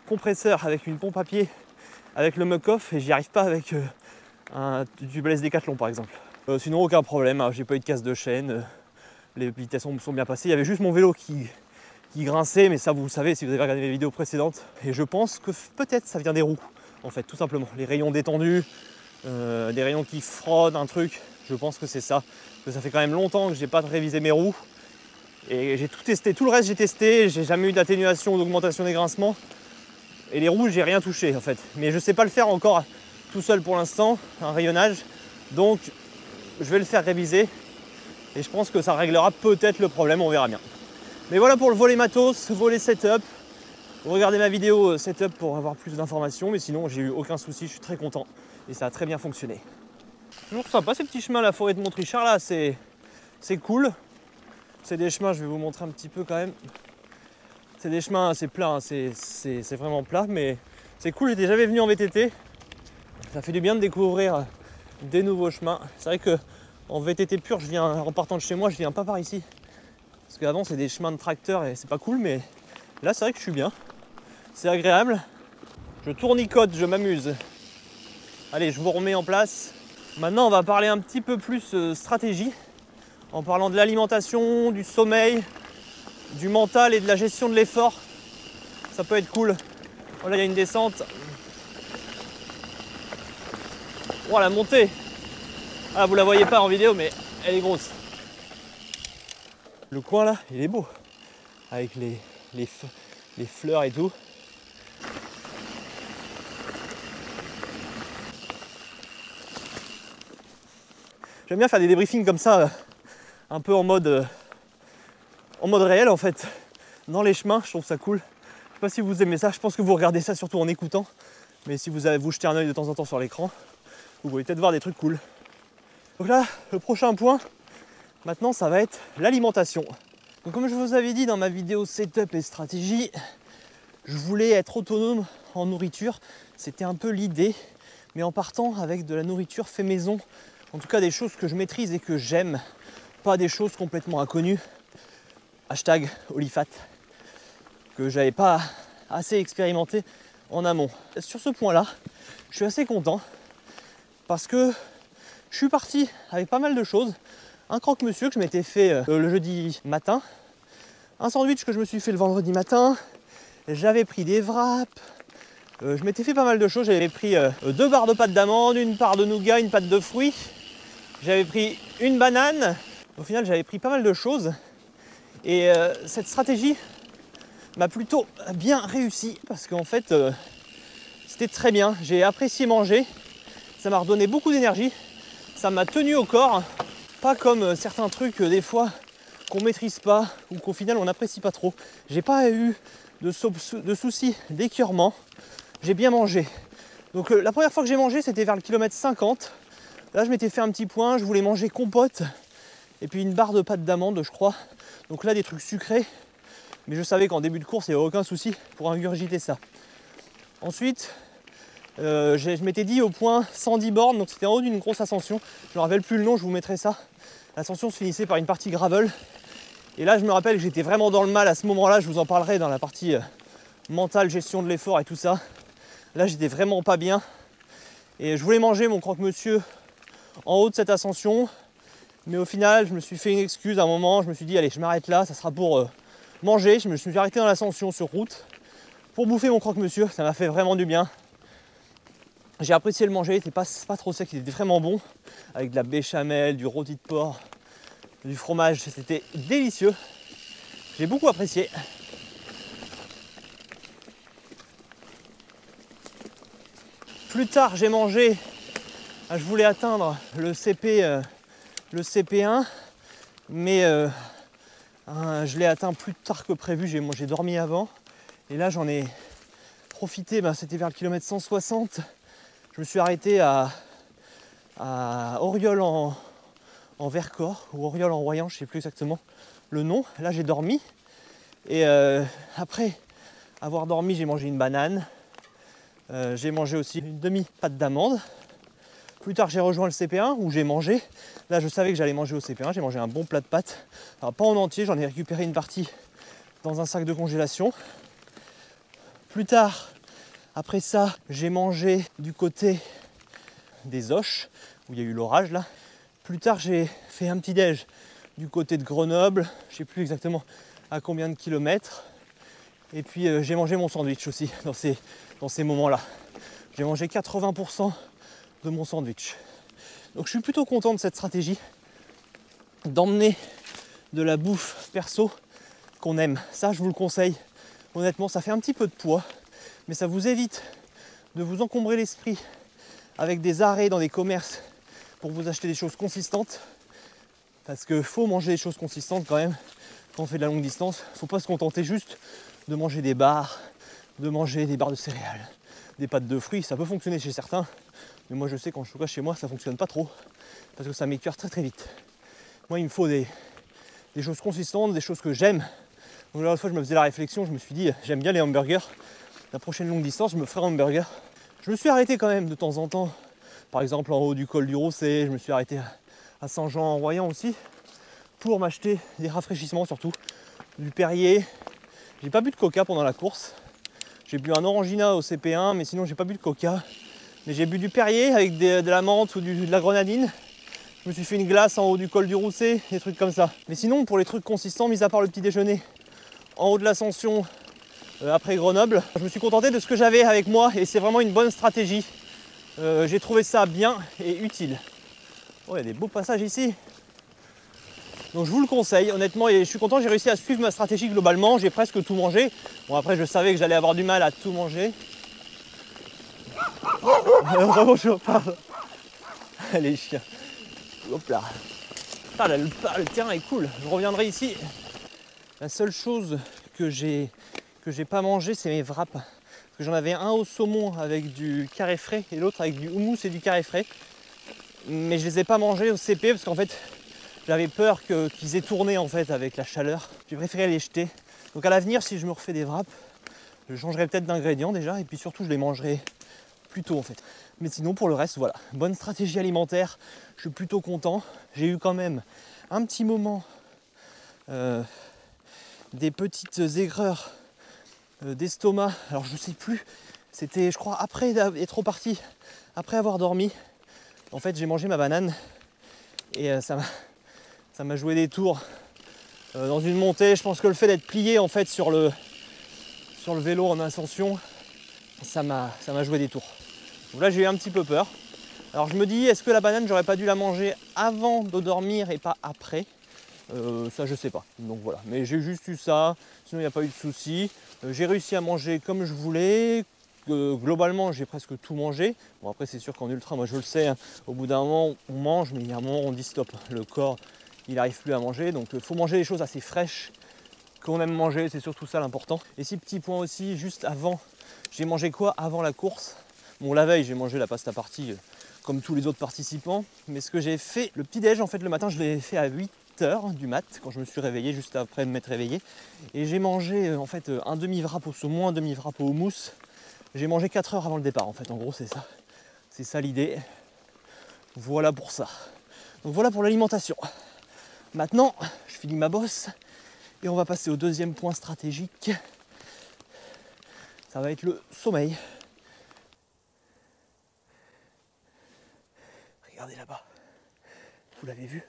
compresseur avec une pompe à pied, avec le muck-off, et j'y arrive pas avec euh, un, du Blaze Decathlon par exemple. Euh, sinon aucun problème, hein, j'ai pas eu de casse de chaîne, euh, les vitesses sont, sont bien passées. Il y avait juste mon vélo qui, qui grinçait, mais ça vous le savez si vous avez regardé mes vidéos précédentes. Et je pense que peut-être ça vient des roues, en fait, tout simplement. Les rayons détendus, euh, des rayons qui frottent, un truc, je pense que c'est ça. Parce que ça fait quand même longtemps que j'ai pas révisé mes roues. Et j'ai tout testé, tout le reste j'ai testé, j'ai jamais eu d'atténuation ou d'augmentation des grincements. Et les roues, j'ai rien touché en fait. Mais je sais pas le faire encore tout seul pour l'instant, un rayonnage. Donc je vais le faire réviser. Et je pense que ça réglera peut-être le problème, on verra bien. Mais voilà pour le volet matos, volet setup. Regardez ma vidéo setup pour avoir plus d'informations. Mais sinon, j'ai eu aucun souci, je suis très content. Et ça a très bien fonctionné. Toujours sympa ces petits chemins à la forêt de Montrichard là, c'est cool. C'est des chemins, je vais vous montrer un petit peu quand même. C'est des chemins assez plats, hein. C'est vraiment plat, mais c'est cool. J'étais jamais venu en V T T. Ça fait du bien de découvrir des nouveaux chemins. C'est vrai que en V T T pur, je viens, en partant de chez moi, je viens pas par ici. Parce qu'avant, c'est des chemins de tracteur et c'est pas cool, mais là, c'est vrai que je suis bien. C'est agréable. Je tournicote, je m'amuse. Allez, je vous remets en place. Maintenant, on va parler un petit peu plus euh, stratégie. En parlant de l'alimentation, du sommeil, du mental et de la gestion de l'effort. Ça peut être cool. Voilà, il y a une descente. Oh, la montée. Ah, vous la voyez pas en vidéo, mais elle est grosse. Le coin là, il est beau. Avec les, les, les fleurs et tout. J'aime bien faire des débriefings comme ça. Un peu en mode, euh, en mode réel en fait, dans les chemins, je trouve ça cool. Je sais pas si vous aimez ça, je pense que vous regardez ça surtout en écoutant, mais si vous avez vous jetez un œil de temps en temps sur l'écran, vous pouvez peut-être voir des trucs cool. Donc là, le prochain point, maintenant ça va être l'alimentation. Donc comme je vous avais dit dans ma vidéo setup et stratégie, je voulais être autonome en nourriture, c'était un peu l'idée, mais en partant avec de la nourriture fait maison, en tout cas des choses que je maîtrise et que j'aime. Pas des choses complètement inconnues. Hashtag Olifat. Que j'avais pas assez expérimenté en amont. Sur ce point-là, je suis assez content. Parce que je suis parti avec pas mal de choses. Un croque-monsieur que je m'étais fait euh, le jeudi matin. Un sandwich que je me suis fait le vendredi matin. J'avais pris des wraps. Euh, je m'étais fait pas mal de choses. J'avais pris euh, deux barres de pâte d'amande, une part de nougat, une pâte de fruits. J'avais pris une banane. Au final, j'avais pris pas mal de choses et euh, cette stratégie m'a plutôt bien réussi parce qu'en fait, euh, c'était très bien. J'ai apprécié manger, ça m'a redonné beaucoup d'énergie, ça m'a tenu au corps, pas comme euh, certains trucs euh, des fois qu'on maîtrise pas ou qu'au final on n'apprécie pas trop. J'ai pas eu de, sou de soucis d'écœurement, j'ai bien mangé. Donc euh, la première fois que j'ai mangé, c'était vers le kilomètre cinquante. Là, je m'étais fait un petit point, je voulais manger compote. Et puis une barre de pâte d'amande, je crois. Donc là, des trucs sucrés. Mais je savais qu'en début de course, il n'y avait aucun souci pour ingurgiter ça. Ensuite, euh, je m'étais dit au point cent dix bornes. Donc c'était en haut d'une grosse ascension. Je ne me rappelle plus le nom, je vous mettrai ça. L'ascension se finissait par une partie gravel. Et là, je me rappelle que j'étais vraiment dans le mal à ce moment-là. Je vous en parlerai dans la partie euh, mentale, gestion de l'effort et tout ça. Là, j'étais vraiment pas bien. Et je voulais manger mon croque-monsieur en haut de cette ascension. Mais au final, je me suis fait une excuse à un moment, je me suis dit allez, je m'arrête là, ça sera pour euh, manger. Je me suis arrêté dans l'ascension sur route pour bouffer mon croque-monsieur, ça m'a fait vraiment du bien. J'ai apprécié le manger, il n'était pas, pas trop sec, il était vraiment bon, avec de la béchamel, du rôti de porc, du fromage, c'était délicieux. J'ai beaucoup apprécié. Plus tard, j'ai mangé, je voulais atteindre le C P... Euh, le C P un, mais euh, hein, je l'ai atteint plus tard que prévu. J'ai j'ai dormi avant et là j'en ai profité, ben, c'était vers le kilomètre cent soixante. Je me suis arrêté à, à Auriol en, en Vercors ou Auriol en Royan, je ne sais plus exactement le nom. Là j'ai dormi et euh, après avoir dormi, j'ai mangé une banane, euh, j'ai mangé aussi une demi-pâte d'amande. Plus tard, j'ai rejoint le C P un où j'ai mangé. Là, je savais que j'allais manger au C P un. J'ai mangé un bon plat de pâtes. Alors, pas en entier, j'en ai récupéré une partie dans un sac de congélation. Plus tard, après ça, j'ai mangé du côté des Oches, où il y a eu l'orage là. Plus tard, j'ai fait un petit déj du côté de Grenoble, je ne sais plus exactement à combien de kilomètres. Et puis euh, j'ai mangé mon sandwich aussi dans ces, dans ces moments-là. J'ai mangé quatre-vingts pour cent de mon sandwich. Donc je suis plutôt content de cette stratégie d'emmener de la bouffe perso qu'on aime. Ça, je vous le conseille. Honnêtement, ça fait un petit peu de poids, mais ça vous évite de vous encombrer l'esprit avec des arrêts dans des commerces pour vous acheter des choses consistantes. Parce qu'il faut manger des choses consistantes quand même quand on fait de la longue distance. Il ne faut pas se contenter juste de manger des bars, de manger des barres de céréales, des pâtes de fruits. Ça peut fonctionner chez certains, mais moi je sais qu'en tout cas chez moi ça ne fonctionne pas trop parce que ça m'écœure très très vite. Moi il me faut des, des choses consistantes, des choses que j'aime. Donc la fois je me faisais la réflexion, je me suis dit j'aime bien les hamburgers. La prochaine longue distance je me ferai un hamburger. Je me suis arrêté quand même de temps en temps. Par exemple en haut du col du Roussé, je me suis arrêté à Saint-Jean-en-Royan aussi pour m'acheter des rafraîchissements, surtout du Perrier. J'ai pas bu de coca pendant la course. J'ai bu un Orangina au C P un, mais sinon j'ai pas bu de coca. Mais j'ai bu du Perrier avec des, de la menthe ou du, de la grenadine. Je me suis fait une glace en haut du col du Roussé, des trucs comme ça. Mais sinon, pour les trucs consistants, mis à part le petit déjeuner en haut de l'ascension euh, après Grenoble, je me suis contenté de ce que j'avais avec moi et c'est vraiment une bonne stratégie. Euh, j'ai trouvé ça bien et utile. Oh, il y a des beaux passages ici. Donc je vous le conseille, honnêtement, et je suis content, j'ai réussi à suivre ma stratégie globalement, j'ai presque tout mangé. Bon après je savais que j'allais avoir du mal à tout manger. Vraiment je parle. Les chiens. Hop là. Ah, là le, le terrain est cool, je reviendrai ici. La seule chose que j'ai que j'ai pas mangé, c'est mes wraps. Parce que j'en avais un au saumon avec du carré frais et l'autre avec du houmous et du carré frais. Mais je les ai pas mangés au C P parce qu'en fait j'avais peur que, qu'ils aient tourné en fait avec la chaleur. J'ai préféré les jeter. Donc à l'avenir, si je me refais des wraps, je changerai peut-être d'ingrédients déjà et puis surtout je les mangerai plus tôt en fait. Mais sinon pour le reste, voilà, bonne stratégie alimentaire. Je suis plutôt content. J'ai eu quand même un petit moment euh, des petites aigreurs euh, d'estomac. Alors je sais plus. C'était, je crois, après être reparti, après avoir dormi. En fait, j'ai mangé ma banane et euh, ça m'a ça m'a joué des tours euh, dans une montée. Je pense que le fait d'être plié en fait sur le sur le vélo en ascension, ça m'a ça m'a joué des tours. Donc là, j'ai eu un petit peu peur. Alors je me dis, est-ce que la banane, j'aurais pas dû la manger avant de dormir et pas après? euh, Ça, je sais pas. Donc voilà. Mais j'ai juste eu ça. Sinon, il n'y a pas eu de souci. Euh, j'ai réussi à manger comme je voulais. Euh, globalement, j'ai presque tout mangé. Bon, après, c'est sûr qu'en ultra, moi, je le sais. Hein, au bout d'un moment, on mange, mais il y a un moment, on dit stop. Le corps, il n'arrive plus à manger. Donc, il faut manger des choses assez fraîches qu'on aime manger. C'est surtout ça l'important. Et si petit point aussi, juste avant, j'ai mangé quoi avant la course? Bon, la veille, j'ai mangé la pasta partie. Euh, comme tous les autres participants, mais ce que j'ai fait, le petit déj en fait le matin, je l'ai fait à huit heures du mat, quand je me suis réveillé, juste après m'être réveillé, et j'ai mangé en fait un demi-wrap au saumon, un demi-wrap au houmous. J'ai mangé quatre heures avant le départ en fait, en gros c'est ça, c'est ça l'idée. Voilà pour ça. Donc voilà pour l'alimentation. Maintenant, je finis ma bosse et on va passer au deuxième point stratégique. Ça va être le sommeil. Regardez là-bas, vous l'avez vu?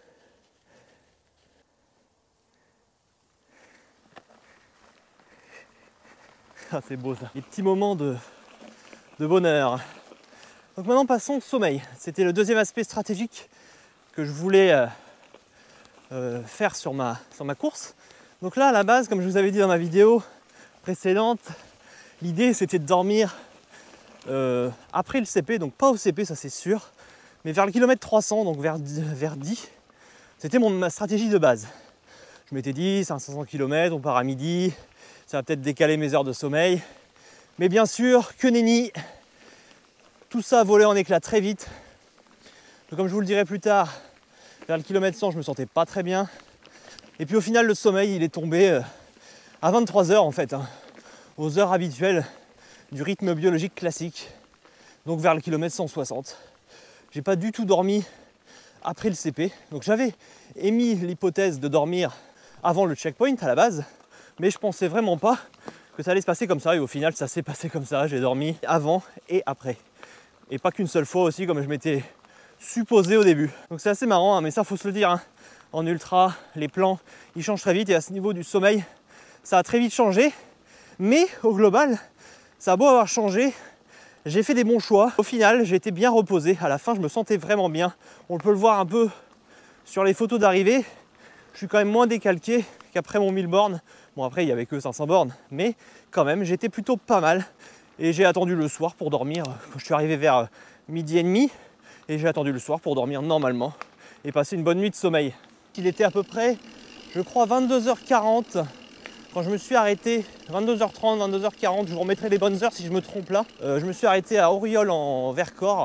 Ah, c'est beau ça. Les petits moments de, de bonheur. Donc maintenant passons au sommeil. C'était le deuxième aspect stratégique que je voulais euh, euh, faire sur ma, sur ma course. Donc là à la base, comme je vous avais dit dans ma vidéo précédente, l'idée c'était de dormir euh, après le C P, donc pas au C P ça c'est sûr, mais vers le kilomètre trois cents, donc vers, vers dix, c'était mon, ma stratégie de base. Je m'étais dit, c'est un cinq cents kilomètres, on part à midi, ça va peut-être décaler mes heures de sommeil. Mais bien sûr, que nenni, tout ça a volé en éclats très vite. Donc, comme je vous le dirai plus tard, vers le kilomètre cent, je me sentais pas très bien. Et puis au final, le sommeil, il est tombé à vingt-trois heures en fait, hein, aux heures habituelles du rythme biologique classique. Donc vers le kilomètre cent soixante. J'ai pas du tout dormi après le C P. Donc j'avais émis l'hypothèse de dormir avant le checkpoint à la base, mais je pensais vraiment pas que ça allait se passer comme ça, et au final ça s'est passé comme ça. J'ai dormi avant et après, et pas qu'une seule fois aussi comme je m'étais supposé au début. Donc c'est assez marrant, hein, mais ça faut se le dire, hein. En ultra, les plans ils changent très vite, et à ce niveau du sommeil ça a très vite changé, mais au global ça a beau avoir changé, j'ai fait des bons choix. Au final j'ai été bien reposé, à la fin je me sentais vraiment bien. On peut le voir un peu sur les photos d'arrivée, je suis quand même moins décalqué qu'après mon mille bornes. Bon, après il n'y avait que cinq cents bornes, mais quand même j'étais plutôt pas mal. Et j'ai attendu le soir pour dormir. Je suis arrivé vers midi et demi, et j'ai attendu le soir pour dormir normalement et passer une bonne nuit de sommeil. Il était à peu près, je crois, vingt-deux heures quarante quand je me suis arrêté. Vingt-deux heures trente, vingt-deux heures quarante, je vous remettrai les bonnes heures si je me trompe là. Euh, je me suis arrêté à Auriol en Vercors.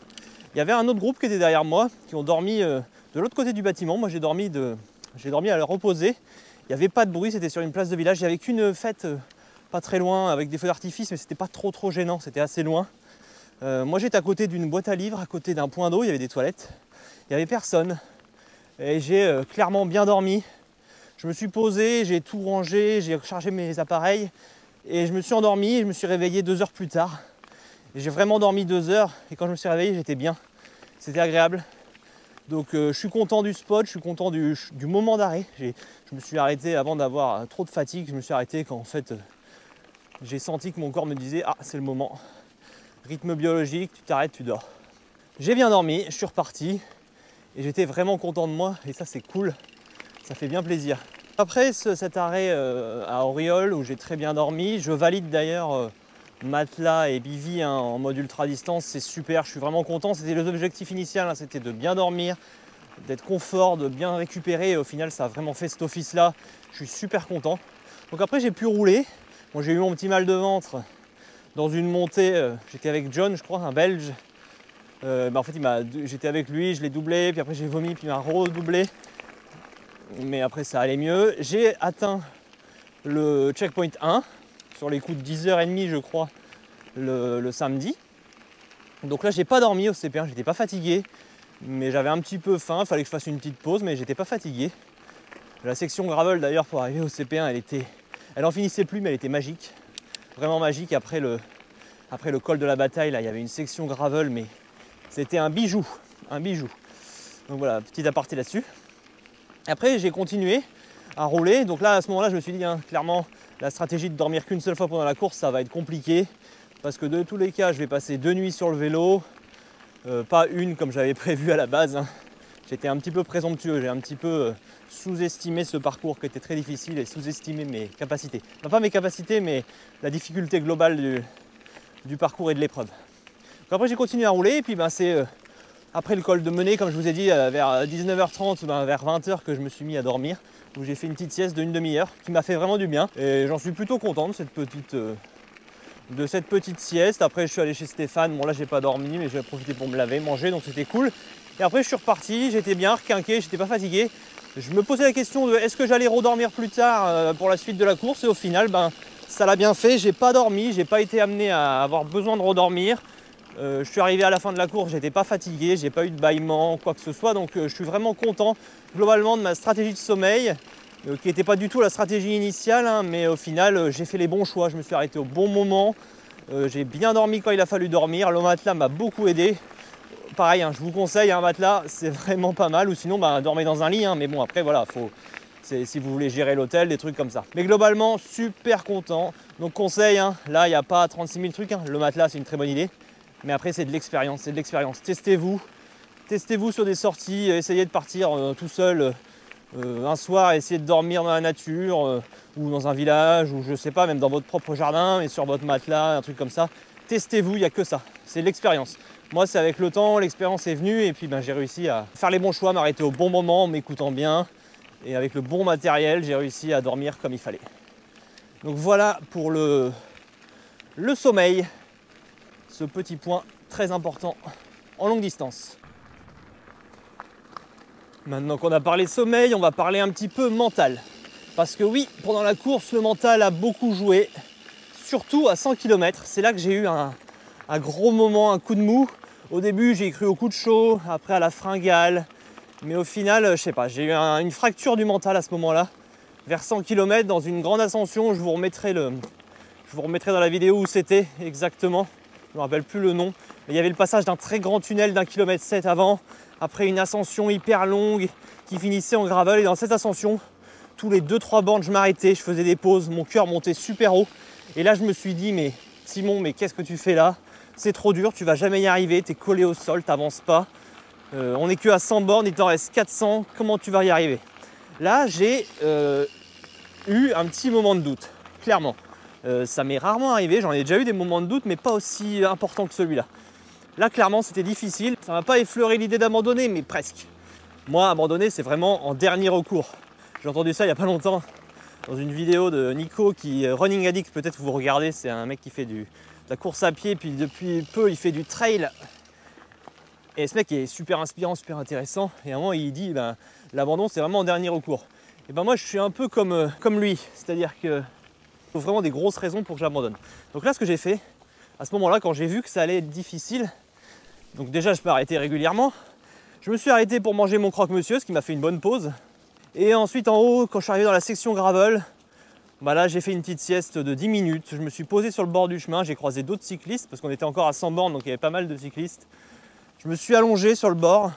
Il y avait un autre groupe qui était derrière moi, qui ont dormi euh, de l'autre côté du bâtiment. Moi j'ai dormi, de... j'ai dormi à leur opposé. Il n'y avait pas de bruit, c'était sur une place de village. Il n'y avait qu'une fête euh, pas très loin avec des feux d'artifice, mais c'était pas trop trop gênant, c'était assez loin. Euh, moi j'étais à côté d'une boîte à livres, à côté d'un point d'eau, il y avait des toilettes. Il n'y avait personne. Et j'ai euh, clairement bien dormi. Je me suis posé, j'ai tout rangé, j'ai chargé mes appareils et je me suis endormi et je me suis réveillé deux heures plus tard. Et j'ai vraiment dormi deux heures et quand je me suis réveillé, j'étais bien. C'était agréable. Donc euh, je suis content du spot, je suis content du, du moment d'arrêt. Je me suis arrêté avant d'avoir trop de fatigue. Je me suis arrêté quand en fait euh, j'ai senti que mon corps me disait « Ah, c'est le moment. Rythme biologique, tu t'arrêtes, tu dors. » J'ai bien dormi, je suis reparti et j'étais vraiment content de moi et ça c'est cool. Ça fait bien plaisir. Après ce, cet arrêt euh, à Auriol où j'ai très bien dormi, je valide d'ailleurs euh, matelas et bivy hein, en mode ultra distance, c'est super, je suis vraiment content. C'était les objectifs initiaux, hein, c'était de bien dormir, d'être confort, de bien récupérer et au final ça a vraiment fait cet office là. Je suis super content. Donc après j'ai pu rouler. Bon, j'ai eu mon petit mal de ventre dans une montée, euh, j'étais avec John je crois, un Belge. Euh, bah en fait j'étais avec lui, je l'ai doublé, puis après j'ai vomi, puis il m'a redoublé. Mais après ça allait mieux. J'ai atteint le checkpoint un sur les coups de dix heures trente je crois le, le samedi. Donc là j'ai pas dormi au C P un, j'étais pas fatigué, mais j'avais un petit peu faim, il fallait que je fasse une petite pause, mais j'étais pas fatigué. La section gravel d'ailleurs pour arriver au C P un, elle était, elle en finissait plus, mais elle était magique, vraiment magique. Après le, après le col de la bataille, là il y avait une section gravel, mais c'était un bijou, un bijou. Donc voilà, petit aparté là-dessus. Après j'ai continué à rouler, donc là à ce moment-là je me suis dit hein, clairement la stratégie de dormir qu'une seule fois pendant la course ça va être compliqué parce que de tous les cas je vais passer deux nuits sur le vélo, euh, pas une comme j'avais prévu à la base. Hein. J'étais un petit peu présomptueux, j'ai un petit peu euh, sous-estimé ce parcours qui était très difficile et sous-estimé mes capacités. Enfin, pas mes capacités mais la difficulté globale du, du parcours et de l'épreuve. Après j'ai continué à rouler et puis ben, c'est euh, après le col de Menez, comme je vous ai dit, vers dix-neuf heures trente, ben vers vingt heures que je me suis mis à dormir, où j'ai fait une petite sieste d'une demi-heure qui m'a fait vraiment du bien. Et j'en suis plutôt content de cette petite, euh, de cette petite sieste. Après je suis allé chez Stéphane, bon là j'ai pas dormi, mais j'ai profité pour me laver, manger, donc c'était cool. Et après je suis reparti, j'étais bien requinqué, j'étais pas fatigué. Je me posais la question de est-ce que j'allais redormir plus tard euh, pour la suite de la course, et au final, ben, ça l'a bien fait, j'ai pas dormi, j'ai pas été amené à avoir besoin de redormir. Euh, je suis arrivé à la fin de la course, j'étais pas fatigué, j'ai pas eu de bâillement, quoi que ce soit, donc euh, je suis vraiment content globalement de ma stratégie de sommeil, euh, qui n'était pas du tout la stratégie initiale, hein, mais au final euh, j'ai fait les bons choix, je me suis arrêté au bon moment, euh, j'ai bien dormi quand il a fallu dormir, le matelas m'a beaucoup aidé. Pareil, hein, je vous conseille un matelas, c'est vraiment pas mal, ou sinon bah, dormez dans un lit, hein, mais bon après voilà, faut... c'est si vous voulez gérer l'hôtel, des trucs comme ça. Mais globalement, super content, donc conseil, hein, là il n'y a pas trente-six mille trucs, hein, le matelas c'est une très bonne idée. Mais après c'est de l'expérience, c'est de l'expérience. Testez-vous, testez-vous sur des sorties, essayez de partir euh, tout seul euh, un soir, essayez de dormir dans la nature euh, ou dans un village ou je sais pas, même dans votre propre jardin et sur votre matelas, un truc comme ça. Testez-vous, il n'y a que ça, c'est de l'expérience. Moi c'est avec le temps, l'expérience est venue et puis ben, j'ai réussi à faire les bons choix, m'arrêter au bon moment, en m'écoutant bien et avec le bon matériel, j'ai réussi à dormir comme il fallait. Donc voilà pour le, le sommeil. Ce petit point très important en longue distance. Maintenant qu'on a parlé sommeil, on va parler un petit peu mental. Parce que oui, pendant la course, le mental a beaucoup joué, surtout à cent kilomètres. C'est là que j'ai eu un, un gros moment, un coup de mou. Au début, j'ai cru au coup de chaud, après à la fringale. Mais au final, je sais pas, j'ai eu un, une fracture du mental à ce moment-là. Vers cent kilomètres, dans une grande ascension, je vous remettrai le, Je vous remettrai dans la vidéo où c'était exactement. Je ne me rappelle plus le nom. Mais il y avait le passage d'un très grand tunnel d'un kilomètre sept avant. Après une ascension hyper longue qui finissait en gravel. Et dans cette ascension, tous les deux trois bornes, je m'arrêtais, je faisais des pauses. Mon cœur montait super haut. Et là, je me suis dit, mais Simon, mais qu'est-ce que tu fais là? C'est trop dur, tu vas jamais y arriver. Tu es collé au sol, tu n'avances pas. Euh, on n'est que à cent bornes, il t'en reste quatre cents. Comment tu vas y arriver? Là, j'ai euh, eu un petit moment de doute, clairement. Euh, ça m'est rarement arrivé, j'en ai déjà eu des moments de doute, mais pas aussi importants que celui-là. Là, clairement, c'était difficile. Ça m'a pas effleuré l'idée d'abandonner, mais presque. Moi, abandonner, c'est vraiment en dernier recours. J'ai entendu ça il n'y a pas longtemps dans une vidéo de Nico qui est Running Addict. Peut-être que vous regardez, c'est un mec qui fait du, de la course à pied, puis depuis peu, il fait du trail. Et ce mec est super inspirant, super intéressant. Et à un moment, il dit, ben, l'abandon, c'est vraiment en dernier recours. Et ben moi, je suis un peu comme, euh, comme lui. C'est-à-dire que il faut vraiment des grosses raisons pour que j'abandonne. Donc là, ce que j'ai fait, à ce moment-là, quand j'ai vu que ça allait être difficile, donc déjà, je peux arrêter régulièrement. Je me suis arrêté pour manger mon croque-monsieur, ce qui m'a fait une bonne pause. Et ensuite, en haut, quand je suis arrivé dans la section gravel, bah là, j'ai fait une petite sieste de dix minutes. Je me suis posé sur le bord du chemin. J'ai croisé d'autres cyclistes, parce qu'on était encore à cent bornes, donc il y avait pas mal de cyclistes. Je me suis allongé sur le bord,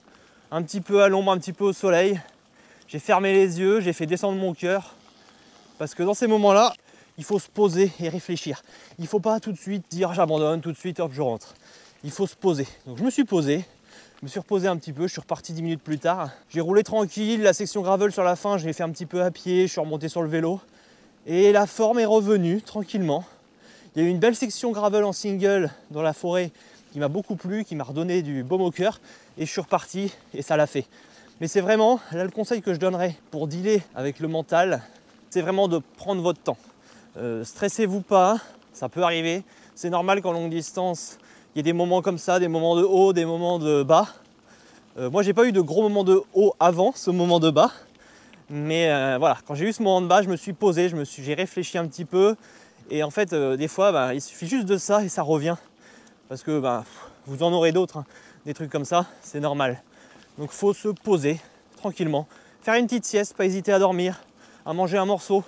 un petit peu à l'ombre, un petit peu au soleil. J'ai fermé les yeux, j'ai fait descendre mon cœur. Parce que dans ces moments-là, il faut se poser et réfléchir. Il ne faut pas tout de suite dire j'abandonne, tout de suite hop je rentre. Il faut se poser. Donc je me suis posé, je me suis reposé un petit peu, je suis reparti dix minutes plus tard. J'ai roulé tranquille, la section gravel sur la fin, je l'ai fait un petit peu à pied, je suis remonté sur le vélo. Et la forme est revenue tranquillement. Il y a eu une belle section gravel en single dans la forêt qui m'a beaucoup plu, qui m'a redonné du baume au cœur. Et je suis reparti et ça l'a fait. Mais c'est vraiment, là le conseil que je donnerais pour dealer avec le mental, c'est vraiment de prendre votre temps. Euh, stressez-vous pas, ça peut arriver. C'est normal qu'en longue distance, il y ait des moments comme ça, des moments de haut, des moments de bas. Euh, moi, j'ai pas eu de gros moments de haut avant ce moment de bas. Mais euh, voilà, quand j'ai eu ce moment de bas, je me suis posé, je me suis, j'ai réfléchi un petit peu. Et en fait, euh, des fois, bah, il suffit juste de ça et ça revient. Parce que bah, vous en aurez d'autres, hein, des trucs comme ça, c'est normal. Donc, il faut se poser tranquillement, faire une petite sieste, pas hésiter à dormir, à manger un morceau,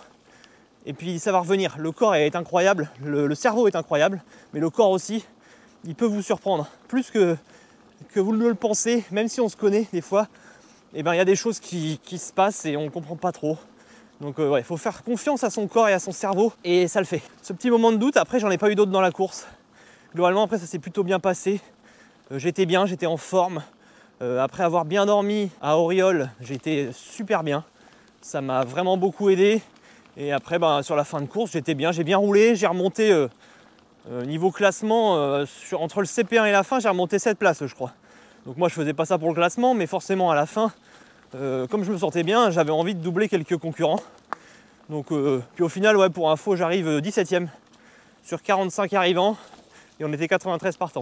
et puis ça va revenir. Le corps est incroyable, le, le cerveau est incroyable, mais le corps aussi, il peut vous surprendre. Plus que, que vous ne le pensez, même si on se connaît des fois, eh ben, il y a des choses qui, qui se passent et on ne comprend pas trop. Donc euh, ouais, il faut faire confiance à son corps et à son cerveau, et ça le fait. Ce petit moment de doute, après j'en ai pas eu d'autres dans la course. Globalement, après ça s'est plutôt bien passé. Euh, j'étais bien, j'étais en forme. Euh, après avoir bien dormi à Auriol, j'étais super bien. Ça m'a vraiment beaucoup aidé. Et après, ben, sur la fin de course, j'étais bien. J'ai bien roulé. J'ai remonté euh, euh, niveau classement, euh, sur, entre le C P un et la fin, j'ai remonté sept places, je crois. Donc moi, je faisais pas ça pour le classement, mais forcément, à la fin, euh, comme je me sentais bien, j'avais envie de doubler quelques concurrents. Donc, euh, puis au final, ouais, pour info, j'arrive dix-septième sur quarante-cinq arrivants. Et on était quatre-vingt-treize partants.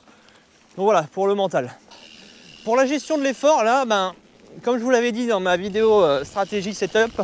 Donc voilà, pour le mental. Pour la gestion de l'effort, là, ben, comme je vous l'avais dit dans ma vidéo euh, stratégie setup,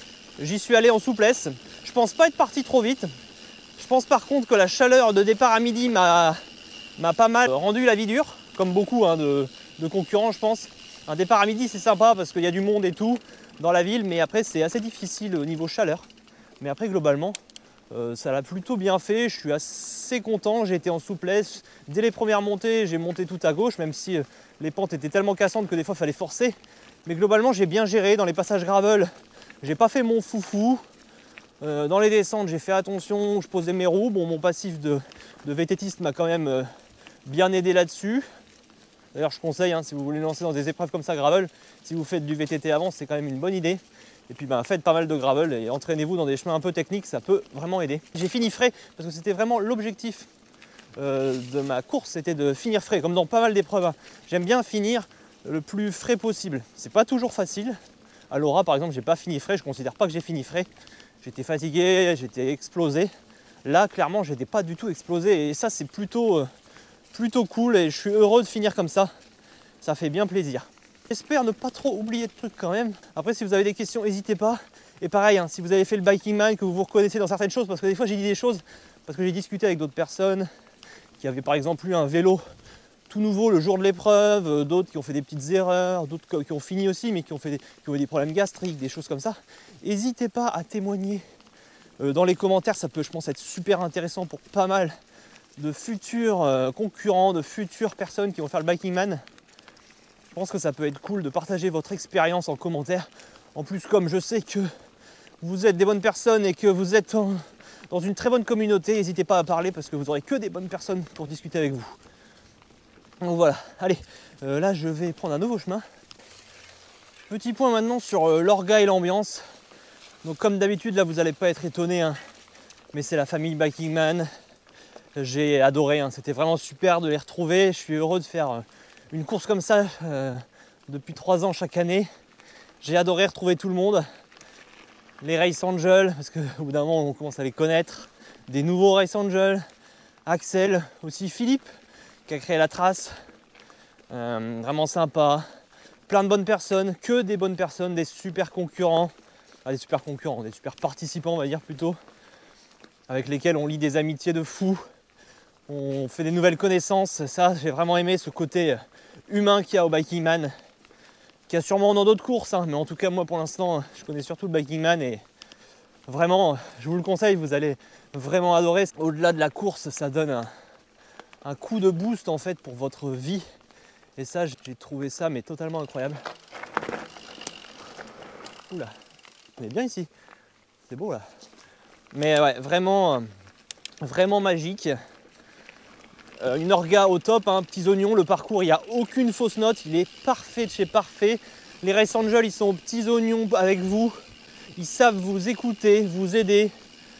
j'y suis allé en souplesse. Je pense pas être parti trop vite. Je pense par contre que la chaleur de départ à midi m'a pas mal rendu la vie dure, comme beaucoup hein, de, de concurrents, je pense. Un départ à midi, c'est sympa parce qu'il y a du monde et tout dans la ville, mais après, c'est assez difficile au niveau chaleur. Mais après, globalement, euh, ça l'a plutôt bien fait. Je suis assez content. J'ai été en souplesse. Dès les premières montées, j'ai monté tout à gauche, même si euh, les pentes étaient tellement cassantes que des fois, il fallait forcer. Mais globalement, j'ai bien géré. Dans les passages gravel, j'ai pas fait mon foufou. Euh, dans les descentes, j'ai fait attention. Je posais mes roues. Bon, mon passif de, de V T Tiste m'a quand même euh, bien aidé là-dessus. D'ailleurs, je conseille, hein, si vous voulez lancer dans des épreuves comme ça gravel, si vous faites du V T T avant, c'est quand même une bonne idée. Et puis ben, faites pas mal de gravel et entraînez-vous dans des chemins un peu techniques, ça peut vraiment aider. J'ai fini frais parce que c'était vraiment l'objectif euh, de ma course, c'était de finir frais, comme dans pas mal d'épreuves. Hein. J'aime bien finir le plus frais possible. C'est pas toujours facile. À Laura, par exemple, j'ai pas fini frais, je considère pas que j'ai fini frais. J'étais fatigué, j'étais explosé. Là, clairement, j'étais pas du tout explosé et ça, c'est plutôt, euh, plutôt cool et je suis heureux de finir comme ça. Ça fait bien plaisir. J'espère ne pas trop oublier de trucs quand même. Après, si vous avez des questions, n'hésitez pas. Et pareil, hein, si vous avez fait le Biking Man, que vous vous reconnaissez dans certaines choses, parce que des fois j'ai dit des choses, parce que j'ai discuté avec d'autres personnes qui avaient par exemple eu un vélo tout nouveau le jour de l'épreuve, d'autres qui ont fait des petites erreurs, d'autres qui ont fini aussi, mais qui ont, fait des, qui ont eu des problèmes gastriques, des choses comme ça. N'hésitez pas à témoigner euh, dans les commentaires. Ça peut, je pense, être super intéressant pour pas mal de futurs euh, concurrents, de futures personnes qui vont faire le Biking Man. Je pense que ça peut être cool de partager votre expérience en commentaire. En plus, comme je sais que vous êtes des bonnes personnes et que vous êtes en, dans une très bonne communauté, n'hésitez pas à parler parce que vous aurez que des bonnes personnes pour discuter avec vous. Donc voilà, allez, euh, là je vais prendre un nouveau chemin. Petit point maintenant sur euh, l'orga et l'ambiance. Donc comme d'habitude, là vous n'allez pas être étonné, hein, mais c'est la famille Biking Man. J'ai adoré, hein, c'était vraiment super de les retrouver. Je suis heureux de faire euh, une course comme ça euh, depuis trois ans chaque année. J'ai adoré retrouver tout le monde. Les Race Angels, parce qu'au bout d'un moment on commence à les connaître. Des nouveaux Race Angels, Axel, aussi Philippe qui a créé la trace. Euh, vraiment sympa. Plein de bonnes personnes, que des bonnes personnes, des super concurrents. Ah, des super concurrents, des super participants on va dire plutôt. Avec lesquels on lie des amitiés de fou. On fait des nouvelles connaissances. Ça, j'ai vraiment aimé ce côté humain qu'il y a au Biking Man. Qu'il y a sûrement dans d'autres courses, hein, mais en tout cas moi pour l'instant je connais surtout le Biking Man et vraiment je vous le conseille, vous allez vraiment adorer. Au-delà de la course, ça donne un, un coup de boost en fait pour votre vie et ça j'ai trouvé ça mais totalement incroyable. Oula, on est bien ici, c'est beau là. Mais ouais, vraiment, vraiment magique. Euh, une orga au top, hein, petits oignons, le parcours, il n'y a aucune fausse note, il est parfait de chez parfait. Les Race Angels, ils sont aux petits oignons avec vous, ils savent vous écouter, vous aider.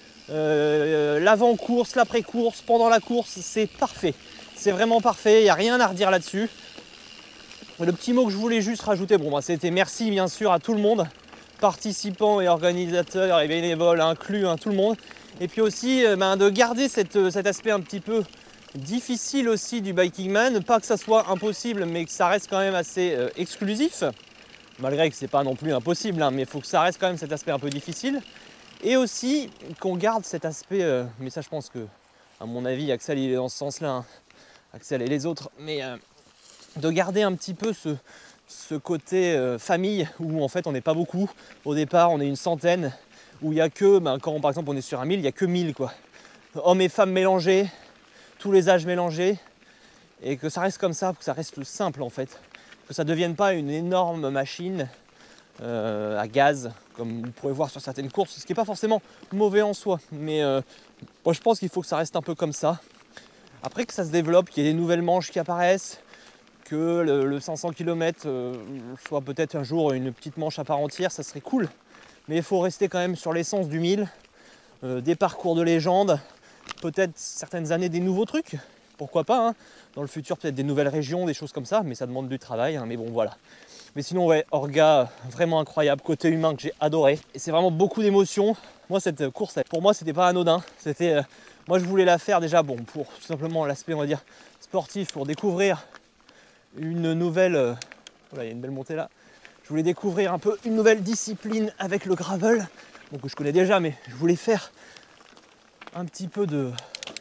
Euh, L'avant-course, l'après-course, pendant la course, c'est parfait. C'est vraiment parfait, il n'y a rien à redire là-dessus. Le petit mot que je voulais juste rajouter, bon, bah, c'était merci bien sûr à tout le monde, participants et organisateurs et bénévoles inclus, hein, tout le monde. Et puis aussi euh, bah, de garder cette, cet aspect un petit peu difficile aussi du Biking Man, pas que ça soit impossible mais que ça reste quand même assez euh, exclusif, malgré que c'est pas non plus impossible, hein, mais il faut que ça reste quand même cet aspect un peu difficile, et aussi qu'on garde cet aspect, euh, mais ça je pense que à mon avis Axel il est dans ce sens là, hein, Axel et les autres, mais euh, de garder un petit peu ce, ce côté euh, famille où en fait on n'est pas beaucoup, au départ on est une centaine, où il n'y a que, ben, quand par exemple on est sur un mille, il n'y a que mille quoi, hommes et femmes mélangés, tous les âges mélangés, et que ça reste comme ça, que ça reste simple en fait, que ça ne devienne pas une énorme machine euh, à gaz comme vous pourrez voir sur certaines courses, ce qui n'est pas forcément mauvais en soi, mais euh, moi je pense qu'il faut que ça reste un peu comme ça. Après que ça se développe, qu'il y ait des nouvelles manches qui apparaissent, que le, le cinq cents kilomètres euh, soit peut-être un jour une petite manche à part entière, ça serait cool, mais il faut rester quand même sur l'essence du mille, euh, des parcours de légende, peut-être certaines années des nouveaux trucs, pourquoi pas, hein. Dans le futur peut-être des nouvelles régions, des choses comme ça, mais ça demande du travail, hein, mais bon voilà. Mais sinon ouais, orga vraiment incroyable, côté humain que j'ai adoré, et c'est vraiment beaucoup d'émotions. Moi cette course, pour moi c'était pas anodin, c'était, euh, moi je voulais la faire déjà bon pour tout simplement l'aspect on va dire sportif, pour découvrir une nouvelle, euh, voilà, il y a une belle montée là, je voulais découvrir un peu une nouvelle discipline avec le gravel, donc que je connais déjà, mais je voulais faire un petit peu de,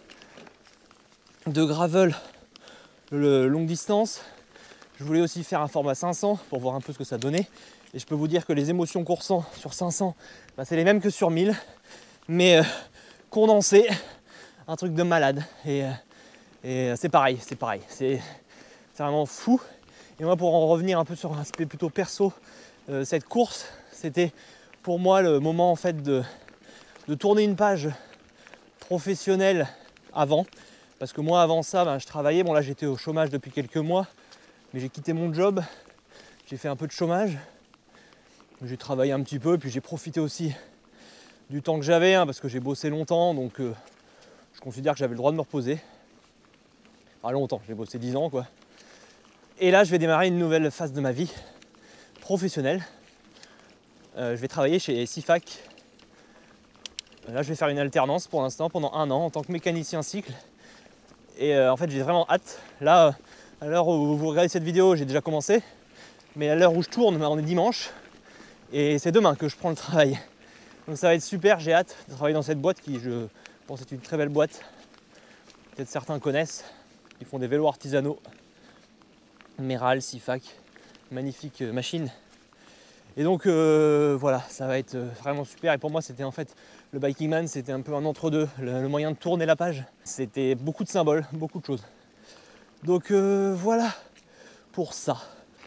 de gravel le longue distance. Je voulais aussi faire un format cinq cents pour voir un peu ce que ça donnait. Et je peux vous dire que les émotions qu'on ressent sur cinq cents, bah, c'est les mêmes que sur mille, mais euh, condensé, un truc de malade. Et, euh, et c'est pareil, c'est pareil, c'est vraiment fou. Et moi, pour en revenir un peu sur un aspect plutôt perso, euh, cette course, c'était pour moi le moment en fait de, de tourner une page professionnelle avant, parce que moi avant ça ben, je travaillais, bon là j'étais au chômage depuis quelques mois, mais j'ai quitté mon job, j'ai fait un peu de chômage, j'ai travaillé un petit peu, puis j'ai profité aussi du temps que j'avais, hein, parce que j'ai bossé longtemps, donc euh, je considère que j'avais le droit de me reposer. Pas longtemps, j'ai bossé dix ans quoi. Et là je vais démarrer une nouvelle phase de ma vie professionnelle. Euh, je vais travailler chez Sifac. Là je vais faire une alternance pour l'instant pendant un an en tant que mécanicien cycle. Et euh, en fait j'ai vraiment hâte. Là, à l'heure où vous regardez cette vidéo, j'ai déjà commencé. Mais à l'heure où je tourne, on est dimanche. Et c'est demain que je prends le travail. Donc ça va être super, j'ai hâte de travailler dans cette boîte qui, je pense, est une très belle boîte. Peut-être certains connaissent. Ils font des vélos artisanaux. Méral, Sifac, magnifique machine. Et donc euh, voilà, ça va être vraiment super. Et pour moi, c'était en fait, le Biking Man, c'était un peu un entre-deux, le, le moyen de tourner la page. C'était beaucoup de symboles, beaucoup de choses. Donc euh, voilà pour ça.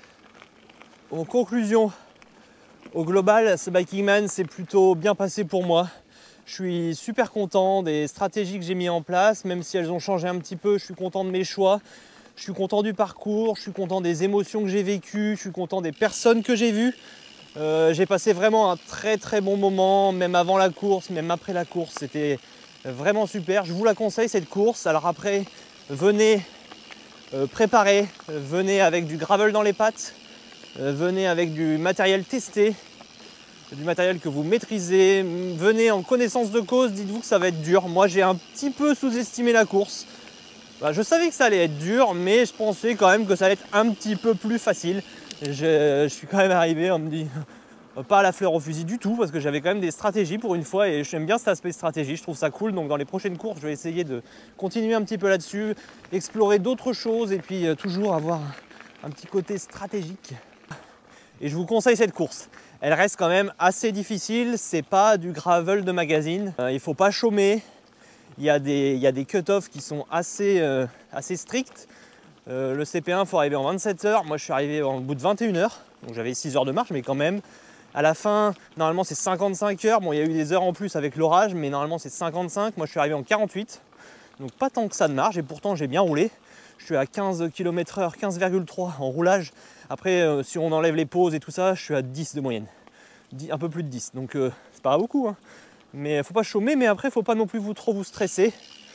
En conclusion, au global, ce Biking Man s'est plutôt bien passé pour moi. Je suis super content des stratégies que j'ai mis en place, même si elles ont changé un petit peu, je suis content de mes choix. Je suis content du parcours, je suis content des émotions que j'ai vécues, je suis content des personnes que j'ai vues. Euh, j'ai passé vraiment un très très bon moment, même avant la course, même après la course. C'était vraiment super. Je vous la conseille cette course. Alors après, venez euh, préparer, venez avec du gravel dans les pattes, euh, venez avec du matériel testé, du matériel que vous maîtrisez, venez en connaissance de cause, dites-vous que ça va être dur. Moi j'ai un petit peu sous-estimé la course. Bah, je savais que ça allait être dur, mais je pensais quand même que ça allait être un petit peu plus facile. Je, je suis quand même arrivé, on me dit, pas à la fleur au fusil du tout, parce que j'avais quand même des stratégies pour une fois, et j'aime bien cet aspect stratégie, je trouve ça cool. Donc dans les prochaines courses, je vais essayer de continuer un petit peu là-dessus, explorer d'autres choses, et puis euh, toujours avoir un petit côté stratégique. Et je vous conseille cette course. Elle reste quand même assez difficile, c'est pas du gravel de magazine, euh, il faut pas chômer, il y a des, il y a des cut-offs qui sont assez, euh, assez stricts. Euh, le C P un, il faut arriver en vingt-sept heures. Moi, je suis arrivé au bout de vingt et une heures. Donc, j'avais six heures de marche, mais quand même. À la fin, normalement, c'est cinquante-cinq heures. Bon, il y a eu des heures en plus avec l'orage, mais normalement, c'est cinquante-cinq. Moi, je suis arrivé en quarante-huit. Donc, pas tant que ça de marche. Et pourtant, j'ai bien roulé. Je suis à quinze kilomètres heure, quinze virgule trois en roulage. Après, euh, si on enlève les pauses et tout ça, je suis à dix de moyenne. dix, un peu plus de dix. Donc, euh, c'est pas beaucoup. Hein. Mais il ne faut pas chômer. Mais après, il ne faut pas non plus vous, trop vous stresser.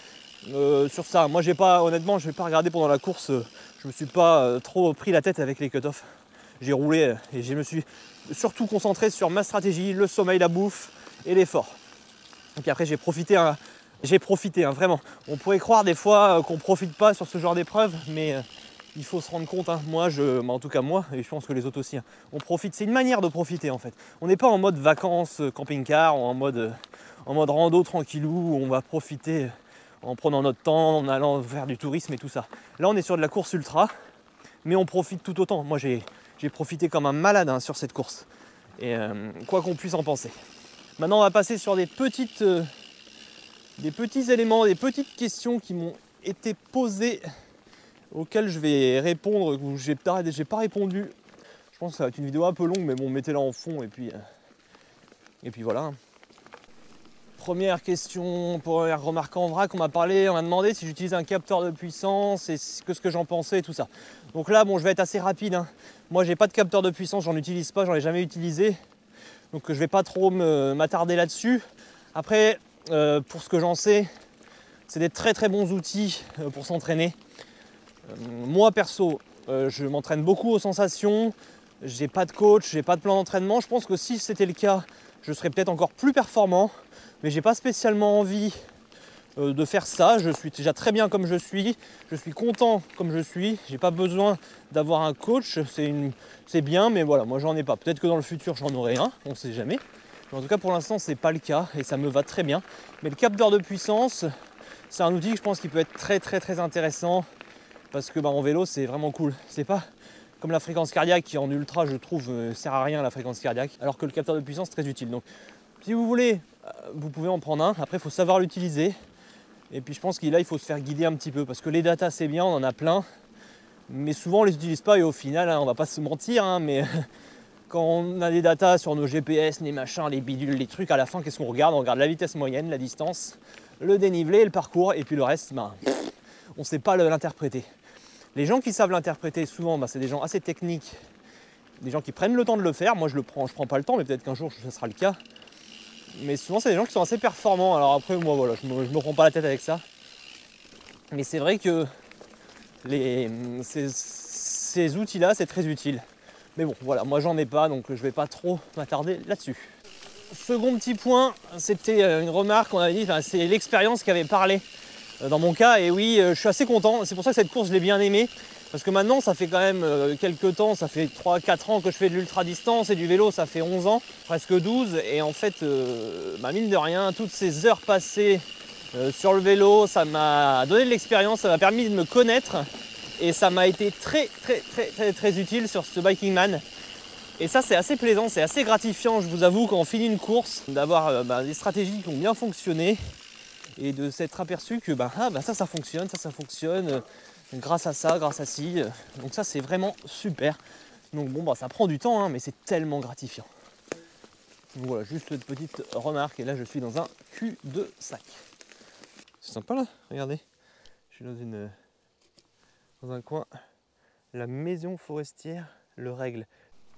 Euh, sur ça, moi j'ai pas, honnêtement, je vais pas regarder pendant la course, euh, je me suis pas euh, trop pris la tête avec les cut-offs. J'ai roulé euh, et je me suis surtout concentré sur ma stratégie, le sommeil, la bouffe et l'effort. Et puis après j'ai profité, hein, j'ai profité hein, vraiment. On pourrait croire des fois euh, qu'on profite pas sur ce genre d'épreuve, mais euh, il faut se rendre compte. Hein. Moi, je, bah, en tout cas moi, et je pense que les autres aussi, hein, on profite. C'est une manière de profiter en fait. On n'est pas en mode vacances, euh, camping-car, ou en mode, euh, en mode rando tranquillou où on va profiter. Euh, en prenant notre temps, en allant faire du tourisme et tout ça. Là, on est sur de la course ultra, mais on profite tout autant. Moi, j'ai profité comme un malade hein, sur cette course. Et euh, quoi qu'on puisse en penser. Maintenant, on va passer sur des, petites, euh, des petits éléments, des petites questions qui m'ont été posées, auxquelles je vais répondre, où j'ai pas, j'ai pas répondu. Je pense que ça va être une vidéo un peu longue, mais bon, mettez-la en fond et puis, euh, et puis voilà. Première question, première remarque en vrac, on m'a parlé, on m'a demandé si j'utilise un capteur de puissance et ce que, ce que j'en pensais et tout ça. Donc là, bon, je vais être assez rapide. Hein. Moi, j'ai pas de capteur de puissance, j'en utilise pas, j'en ai jamais utilisé. Donc je vais pas trop m'attarder là-dessus. Après, euh, pour ce que j'en sais, c'est des très très bons outils euh, pour s'entraîner. Euh, moi, perso, euh, je m'entraîne beaucoup aux sensations. J'ai pas de coach, j'ai pas de plan d'entraînement. Je pense que si c'était le cas, je serais peut-être encore plus performant. Mais j'ai pas spécialement envie euh, de faire ça. Je suis déjà très bien comme je suis. Je suis content comme je suis. J'ai pas besoin d'avoir un coach. C'est bien, mais voilà, moi j'en ai pas. Peut-être que dans le futur j'en aurai un, on sait jamais. Mais en tout cas pour l'instant c'est pas le cas et ça me va très bien. Mais le capteur de puissance, c'est un outil que je pense qui peut être très très très intéressant parce que bah, en vélo c'est vraiment cool. C'est pas comme la fréquence cardiaque qui en ultra je trouve euh, sert à rien la fréquence cardiaque, alors que le capteur de puissance est très utile. Donc si vous voulez, vous pouvez en prendre un. Après, il faut savoir l'utiliser. Et puis, je pense que là, il faut se faire guider un petit peu. Parce que les datas, c'est bien, on en a plein. Mais souvent, on ne les utilise pas. Et au final, hein, on va pas se mentir. Hein, mais quand on a des datas sur nos G P S, les machins, les bidules, les trucs, à la fin, qu'est-ce qu'on regarde? On regarde la vitesse moyenne, la distance, le dénivelé, le parcours. Et puis le reste, ben, on ne sait pas l'interpréter. Les gens qui savent l'interpréter, souvent, ben, c'est des gens assez techniques. Des gens qui prennent le temps de le faire. Moi, je le prends, je prends pas le temps, mais peut-être qu'un jour, ce sera le cas. Mais souvent, c'est des gens qui sont assez performants. Alors après, moi, voilà, je me, je me prends pas la tête avec ça. Mais c'est vrai que les, ces, ces outils-là, c'est très utile. Mais bon, voilà, moi, j'en ai pas, donc je vais pas trop m'attarder là-dessus. Second petit point, c'était une remarque qu'on avait dit, enfin, c'est l'expérience qui avait parlé dans mon cas. Et oui, je suis assez content. C'est pour ça que cette course, je l'ai bien aimée. Parce que maintenant, ça fait quand même quelques temps, ça fait trois quatre ans que je fais de l'ultra-distance et du vélo, ça fait onze ans, presque douze. Et en fait, euh, bah mine de rien, toutes ces heures passées euh, sur le vélo, ça m'a donné de l'expérience, ça m'a permis de me connaître. Et ça m'a été très, très, très, très, très utile sur ce Biking Man. Et ça c'est assez plaisant, c'est assez gratifiant, je vous avoue, quand on finit une course, d'avoir euh, bah, des stratégies qui ont bien fonctionné et de s'être aperçu que bah, ah, bah, ça ça fonctionne, ça ça fonctionne, euh, grâce à ça, grâce à ci. Euh, donc ça c'est vraiment super. Donc bon bah ça prend du temps hein, mais c'est tellement gratifiant. Donc voilà, juste une petite remarque, et là je suis dans un cul de sac. C'est sympa là, regardez. Je suis dans une dans un coin, la maison forestière, le Règle.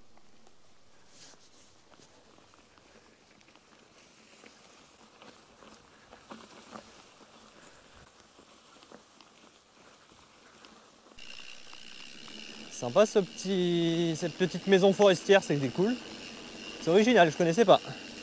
Sympa ce petit, cette petite maison forestière, c'est cool. C'est original, je connaissais pas.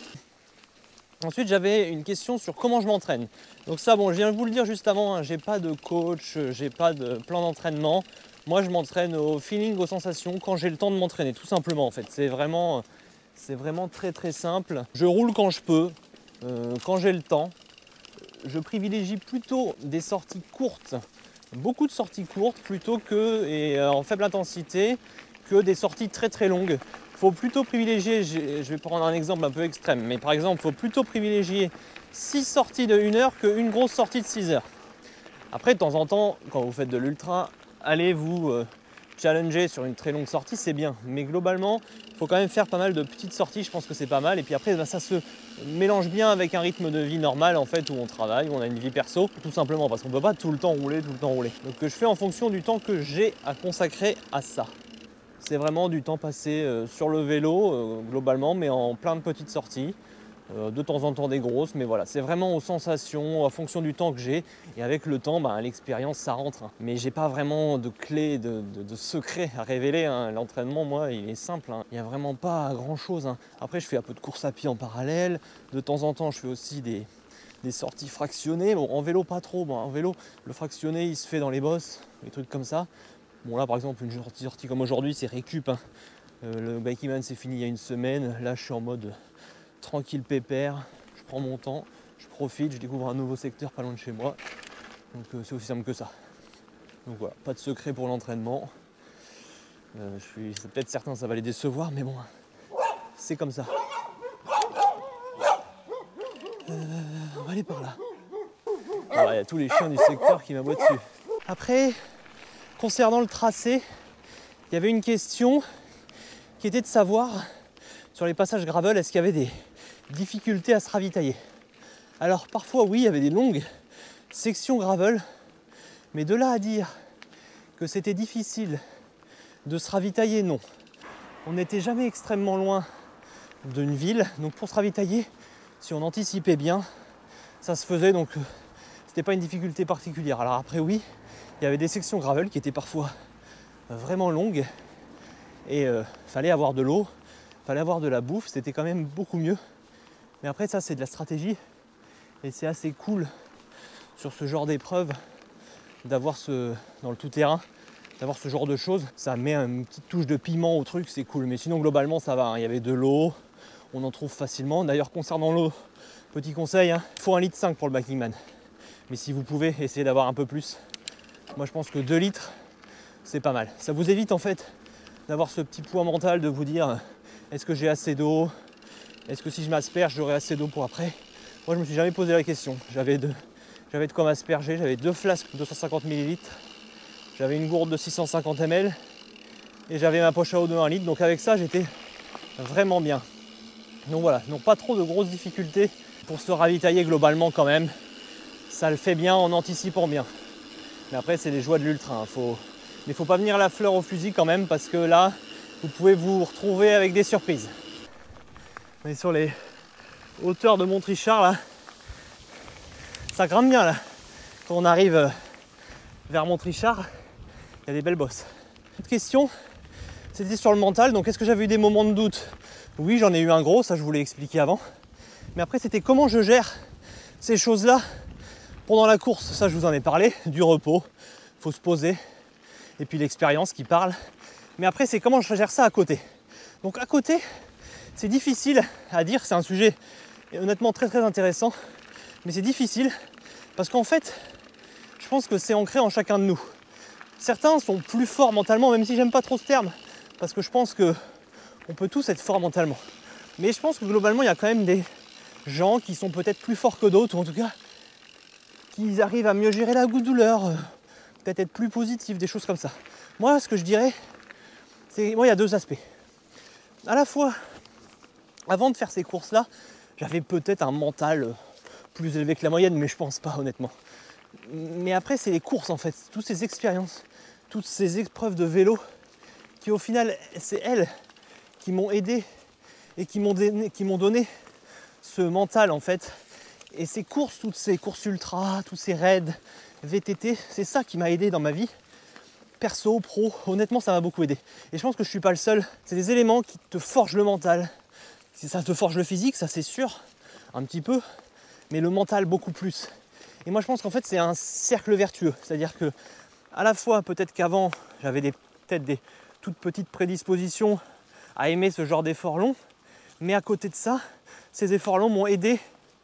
Ensuite, j'avais une question sur comment je m'entraîne. Donc ça, bon, je viens de vous le dire juste avant, hein, j'ai pas de coach, j'ai pas de plan d'entraînement. Moi, je m'entraîne au feeling, aux sensations, quand j'ai le temps de m'entraîner, tout simplement en fait. C'est vraiment, c'est vraiment très très simple. Je roule quand je peux, euh, quand j'ai le temps. Je privilégie plutôt des sorties courtes, beaucoup de sorties courtes plutôt que, et euh, en faible intensité, que des sorties très très longues. Il faut plutôt privilégier, je vais prendre un exemple un peu extrême, mais par exemple, il faut plutôt privilégier six sorties de une heure qu'une grosse sortie de six heures. Après, de temps en temps, quand vous faites de l'ultra, allez vous euh, challenger sur une très longue sortie, c'est bien. Mais globalement, il faut quand même faire pas mal de petites sorties, je pense que c'est pas mal. Et puis après, bah, ça se mélange bien avec un rythme de vie normal, en fait, où on travaille, où on a une vie perso, tout simplement, parce qu'on ne peut pas tout le temps rouler, tout le temps rouler. Donc je fais en fonction du temps que j'ai à consacrer à ça. C'est vraiment du temps passé euh, sur le vélo, euh, globalement, mais en plein de petites sorties. Euh, de temps en temps des grosses, mais voilà, c'est vraiment aux sensations, en fonction du temps que j'ai. Et avec le temps, bah, l'expérience, ça rentre. Hein. Mais j'ai pas vraiment de clé, de, de, de secret à révéler. Hein. L'entraînement, moi, il est simple. Hein. Il n'y a vraiment pas grand-chose. Hein. Après, je fais un peu de course à pied en parallèle. De temps en temps, je fais aussi des, des sorties fractionnées. Bon, en vélo, pas trop. Bon, en vélo, le fractionné, il se fait dans les bosses, des trucs comme ça. Bon, là, par exemple, une sortie, sortie comme aujourd'hui, c'est récup. Hein. Euh, le Bikiman, c'est fini il y a une semaine. Là, je suis en mode tranquille, pépère. Je prends mon temps, je profite, je découvre un nouveau secteur pas loin de chez moi. Donc, euh, c'est aussi simple que ça. Donc voilà, pas de secret pour l'entraînement. Euh, je suis, c'est peut-être certain, ça va les décevoir, mais bon, c'est comme ça. Euh, on va aller par là. Il y a tous les chiens du secteur qui m'aboient dessus. Après, concernant le tracé, il y avait une question qui était de savoir, sur les passages gravel, est-ce qu'il y avait des difficultés à se ravitailler. Alors parfois oui, il y avait des longues sections gravel, mais de là à dire que c'était difficile de se ravitailler, non. On n'était jamais extrêmement loin d'une ville, donc pour se ravitailler, si on anticipait bien, ça se faisait, donc c'était pas une difficulté particulière. Alors après oui, il y avait des sections gravel qui étaient parfois vraiment longues et euh, fallait avoir de l'eau, fallait avoir de la bouffe, c'était quand même beaucoup mieux. Mais après ça c'est de la stratégie et c'est assez cool sur ce genre d'épreuve d'avoir ce, dans le tout-terrain, d'avoir ce genre de choses. Ça met une petite touche de piment au truc, c'est cool. Mais sinon globalement ça va, hein. Il y avait de l'eau, on en trouve facilement. D'ailleurs concernant l'eau, petit conseil, hein, il faut un litre cinq pour le Biking Man. Mais si vous pouvez, essayez d'avoir un peu plus. Moi je pense que deux litres, c'est pas mal. Ça vous évite en fait d'avoir ce petit poids mental de vous dire est-ce que j'ai assez d'eau? Est-ce que si je m'asperge, j'aurai assez d'eau pour après? Moi je me suis jamais posé la question. J'avais de, j'avais de quoi m'asperger, j'avais deux flasques de deux cent cinquante millilitres, j'avais une gourde de six cent cinquante millilitres et j'avais ma poche à eau de un litre. Donc avec ça j'étais vraiment bien. Donc voilà, donc pas trop de grosses difficultés pour se ravitailler globalement quand même. Ça le fait bien en anticipant bien. Mais après c'est les joies de l'ultra. Hein. Faut... Mais il ne faut pas venir la fleur au fusil quand même parce que là, vous pouvez vous retrouver avec des surprises. On est sur les hauteurs de Montrichard là. Ça grimpe bien là. Quand on arrive vers Montrichard, il y a des belles bosses. Autre question, c'était sur le mental. Donc est-ce que j'avais eu des moments de doute? Oui, j'en ai eu un gros, ça je vous l'ai expliqué avant. Mais après c'était comment je gère ces choses-là pendant la course. Ça je vous en ai parlé, du repos, il faut se poser. Et puis l'expérience qui parle. Mais après, c'est comment je gère ça à côté. Donc à côté, c'est difficile à dire, c'est un sujet honnêtement très très intéressant, mais c'est difficile parce qu'en fait, je pense que c'est ancré en chacun de nous. Certains sont plus forts mentalement, même si j'aime pas trop ce terme, parce que je pense que on peut tous être forts mentalement. Mais je pense que globalement, il y a quand même des gens qui sont peut-être plus forts que d'autres, ou en tout cas, qui arrivent à mieux gérer la douleur, euh, peut-être être plus positifs, des choses comme ça. Moi, ce que je dirais, c'est, moi, il y a deux aspects. À la fois, avant de faire ces courses-là, j'avais peut-être un mental plus élevé que la moyenne, mais je pense pas, honnêtement. Mais après, c'est les courses, en fait, toutes ces expériences, toutes ces épreuves de vélo, qui au final, c'est elles qui m'ont aidé et qui m'ont donné, qui m'ont donné ce mental, en fait. Et ces courses, toutes ces courses ultra, tous ces raids, V T T, c'est ça qui m'a aidé dans ma vie. Perso, pro, honnêtement, ça m'a beaucoup aidé. Et je pense que je suis pas le seul. C'est des éléments qui te forgent le mental. Ça te forge le physique, ça c'est sûr, un petit peu, mais le mental beaucoup plus. Et moi je pense qu'en fait c'est un cercle vertueux. C'est-à-dire que à la fois peut-être qu'avant j'avais des, peut-être des toutes petites prédispositions à aimer ce genre d'efforts longs, mais à côté de ça, ces efforts longs m'ont aidé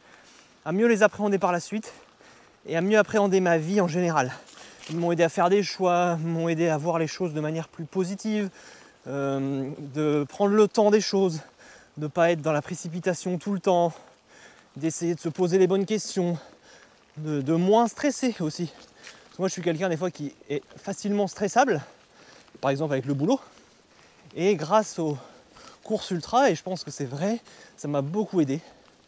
à mieux les appréhender par la suite et à mieux appréhender ma vie en général. Ils m'ont aidé à faire des choix, m'ont aidé à voir les choses de manière plus positive, euh, de prendre le temps des choses, de ne pas être dans la précipitation tout le temps, d'essayer de se poser les bonnes questions, de, de moins stresser aussi. Parce que moi je suis quelqu'un des fois qui est facilement stressable, par exemple avec le boulot, et grâce aux courses ultra, et je pense que c'est vrai, ça m'a beaucoup aidé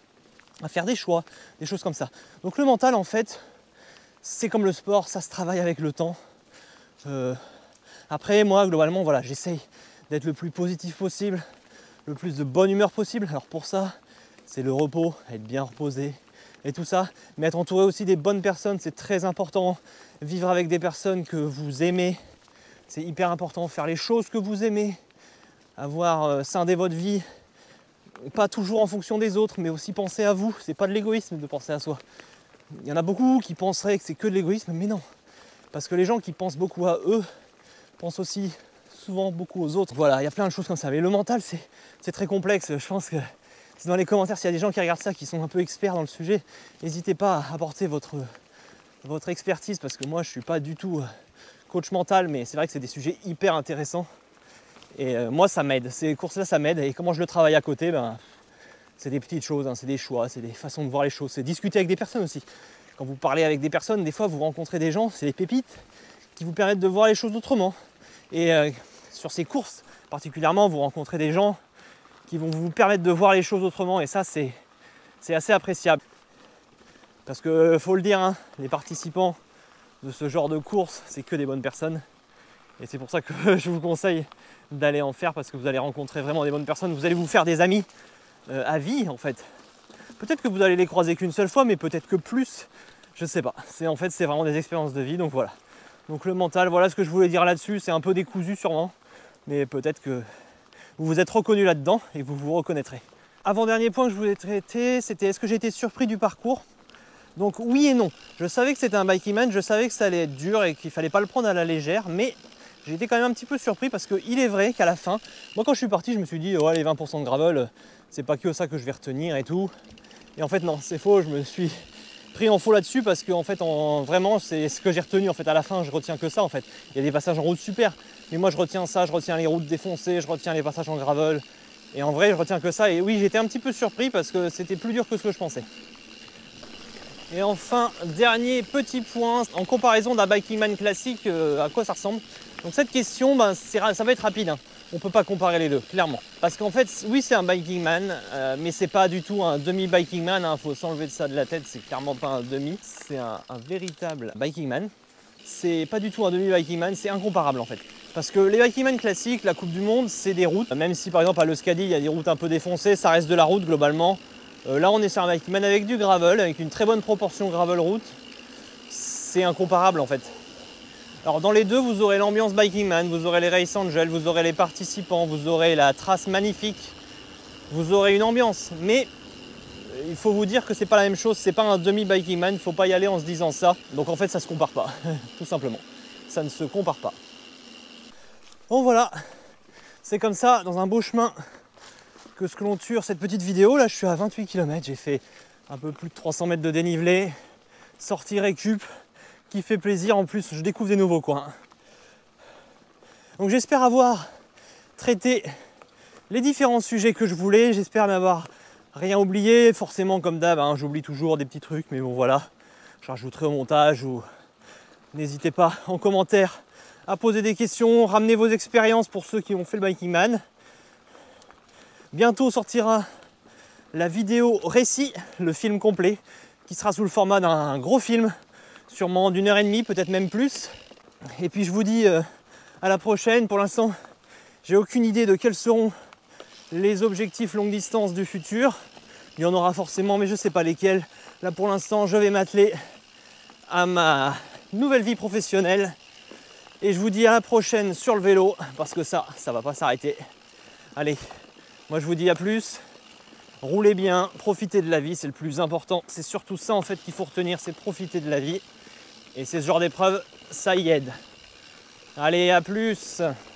à faire des choix, des choses comme ça. Donc le mental en fait, c'est comme le sport, ça se travaille avec le temps. Euh, après moi globalement voilà, j'essaye d'être le plus positif possible, le plus de bonne humeur possible. Alors pour ça, c'est le repos, être bien reposé et tout ça. Mais être entouré aussi des bonnes personnes, c'est très important. Vivre avec des personnes que vous aimez, c'est hyper important. Faire les choses que vous aimez, avoir euh, scindé votre vie, pas toujours en fonction des autres, mais aussi penser à vous. C'est pas de l'égoïsme de penser à soi. Il y en a beaucoup qui penseraient que c'est que de l'égoïsme, mais non. Parce que les gens qui pensent beaucoup à eux pensent aussi souvent beaucoup aux autres. Voilà, il y a plein de choses comme ça. Mais le mental, c'est, c'est très complexe. Je pense que si dans les commentaires, s'il y a des gens qui regardent ça, qui sont un peu experts dans le sujet, n'hésitez pas à apporter votre, votre expertise, parce que moi, je ne suis pas du tout coach mental, mais c'est vrai que c'est des sujets hyper intéressants. Et euh, moi, ça m'aide. Ces courses-là, ça m'aide. Et comment je le travaille à côté, ben, c'est des petites choses, hein, c'est des choix, c'est des façons de voir les choses. C'est discuter avec des personnes aussi. Quand vous parlez avec des personnes, des fois, vous rencontrez des gens, c'est des pépites qui vous permettent de voir les choses autrement. Et euh, sur ces courses, particulièrement, vous rencontrez des gens qui vont vous permettre de voir les choses autrement. Et ça, c'est, c'est assez appréciable. Parce que, faut le dire, hein, les participants de ce genre de course, c'est que des bonnes personnes. Et c'est pour ça que je vous conseille d'aller en faire, parce que vous allez rencontrer vraiment des bonnes personnes. Vous allez vous faire des amis euh, à vie, en fait. Peut-être que vous allez les croiser qu'une seule fois, mais peut-être que plus. Je sais pas. C'est, en fait, c'est vraiment des expériences de vie, donc voilà. Donc le mental, voilà ce que je voulais dire là-dessus. C'est un peu décousu sûrement, mais peut-être que vous vous êtes reconnu là-dedans et vous vous reconnaîtrez. Avant-dernier point que je voulais traiter, c'était est-ce que j'ai été surpris du parcours? Donc oui et non. Je savais que c'était un biking man, je savais que ça allait être dur et qu'il fallait pas le prendre à la légère, mais j'ai été quand même un petit peu surpris parce qu'il est vrai qu'à la fin, moi quand je suis parti, je me suis dit oh, les vingt pour cent de gravel, c'est pas que ça que je vais retenir et tout. Et en fait non, c'est faux, je me suis pris en faux là-dessus parce que en fait en, vraiment c'est ce que j'ai retenu. En fait à la fin je retiens que ça en fait. Il y a des passages en route super, mais moi je retiens ça, je retiens les routes défoncées, je retiens les passages en gravel. Et en vrai je retiens que ça. Et oui, j'étais un petit peu surpris parce que c'était plus dur que ce que je pensais. Et enfin, dernier petit point, en comparaison d'un biking man classique, euh, à quoi ça ressemble? Donc cette question, ben, ça va être rapide, hein. On ne peut pas comparer les deux, clairement. Parce qu'en fait, oui, c'est un biking man, euh, mais c'est pas du tout un demi-biking man, hein. Faut s'enlever de ça de la tête, c'est clairement pas un demi. C'est un, un véritable biking man. C'est pas du tout un demi-biking man, c'est incomparable en fait. Parce que les biking man classiques, la Coupe du Monde, c'est des routes. Même si par exemple à l'Euskadi, il y a des routes un peu défoncées, ça reste de la route globalement. Euh, là, on est sur un biking man avec du gravel, avec une très bonne proportion gravel route. C'est incomparable en fait. Alors dans les deux, vous aurez l'ambiance biking man, vous aurez les race angels, vous aurez les participants, vous aurez la trace magnifique, vous aurez une ambiance. Mais il faut vous dire que c'est pas la même chose, c'est pas un demi biking man, il faut pas y aller en se disant ça. Donc en fait, ça se compare pas, tout simplement. Ça ne se compare pas. Bon voilà, c'est comme ça, dans un beau chemin, que se clôture cette petite vidéo. Là, je suis à vingt-huit kilomètres, j'ai fait un peu plus de trois cents mètres de dénivelé, sortie récup, qui fait plaisir. En plus, je découvre des nouveaux coins. Donc j'espère avoir traité les différents sujets que je voulais. J'espère n'avoir rien oublié. Forcément, comme d'hab, hein, j'oublie toujours des petits trucs, mais bon voilà, je rajouterai au montage. Ou n'hésitez pas en commentaire à poser des questions, ramenez vos expériences pour ceux qui ont fait le Biking Man. Bientôt sortira la vidéo récit, le film complet, qui sera sous le format d'un gros film, sûrement d'une heure et demie, peut-être même plus. Et puis je vous dis euh, à la prochaine. Pour l'instant, j'ai aucune idée de quels seront les objectifs longue distance du futur. Il y en aura forcément, mais je ne sais pas lesquels. Là pour l'instant, je vais m'atteler à ma nouvelle vie professionnelle. Et je vous dis à la prochaine sur le vélo, parce que ça, ça va pas s'arrêter. Allez, moi je vous dis à plus. Roulez bien, profitez de la vie, c'est le plus important. C'est surtout ça en fait qu'il faut retenir, c'est profiter de la vie. Et c'est ce genre d'épreuve, ça y aide. Allez, à plus!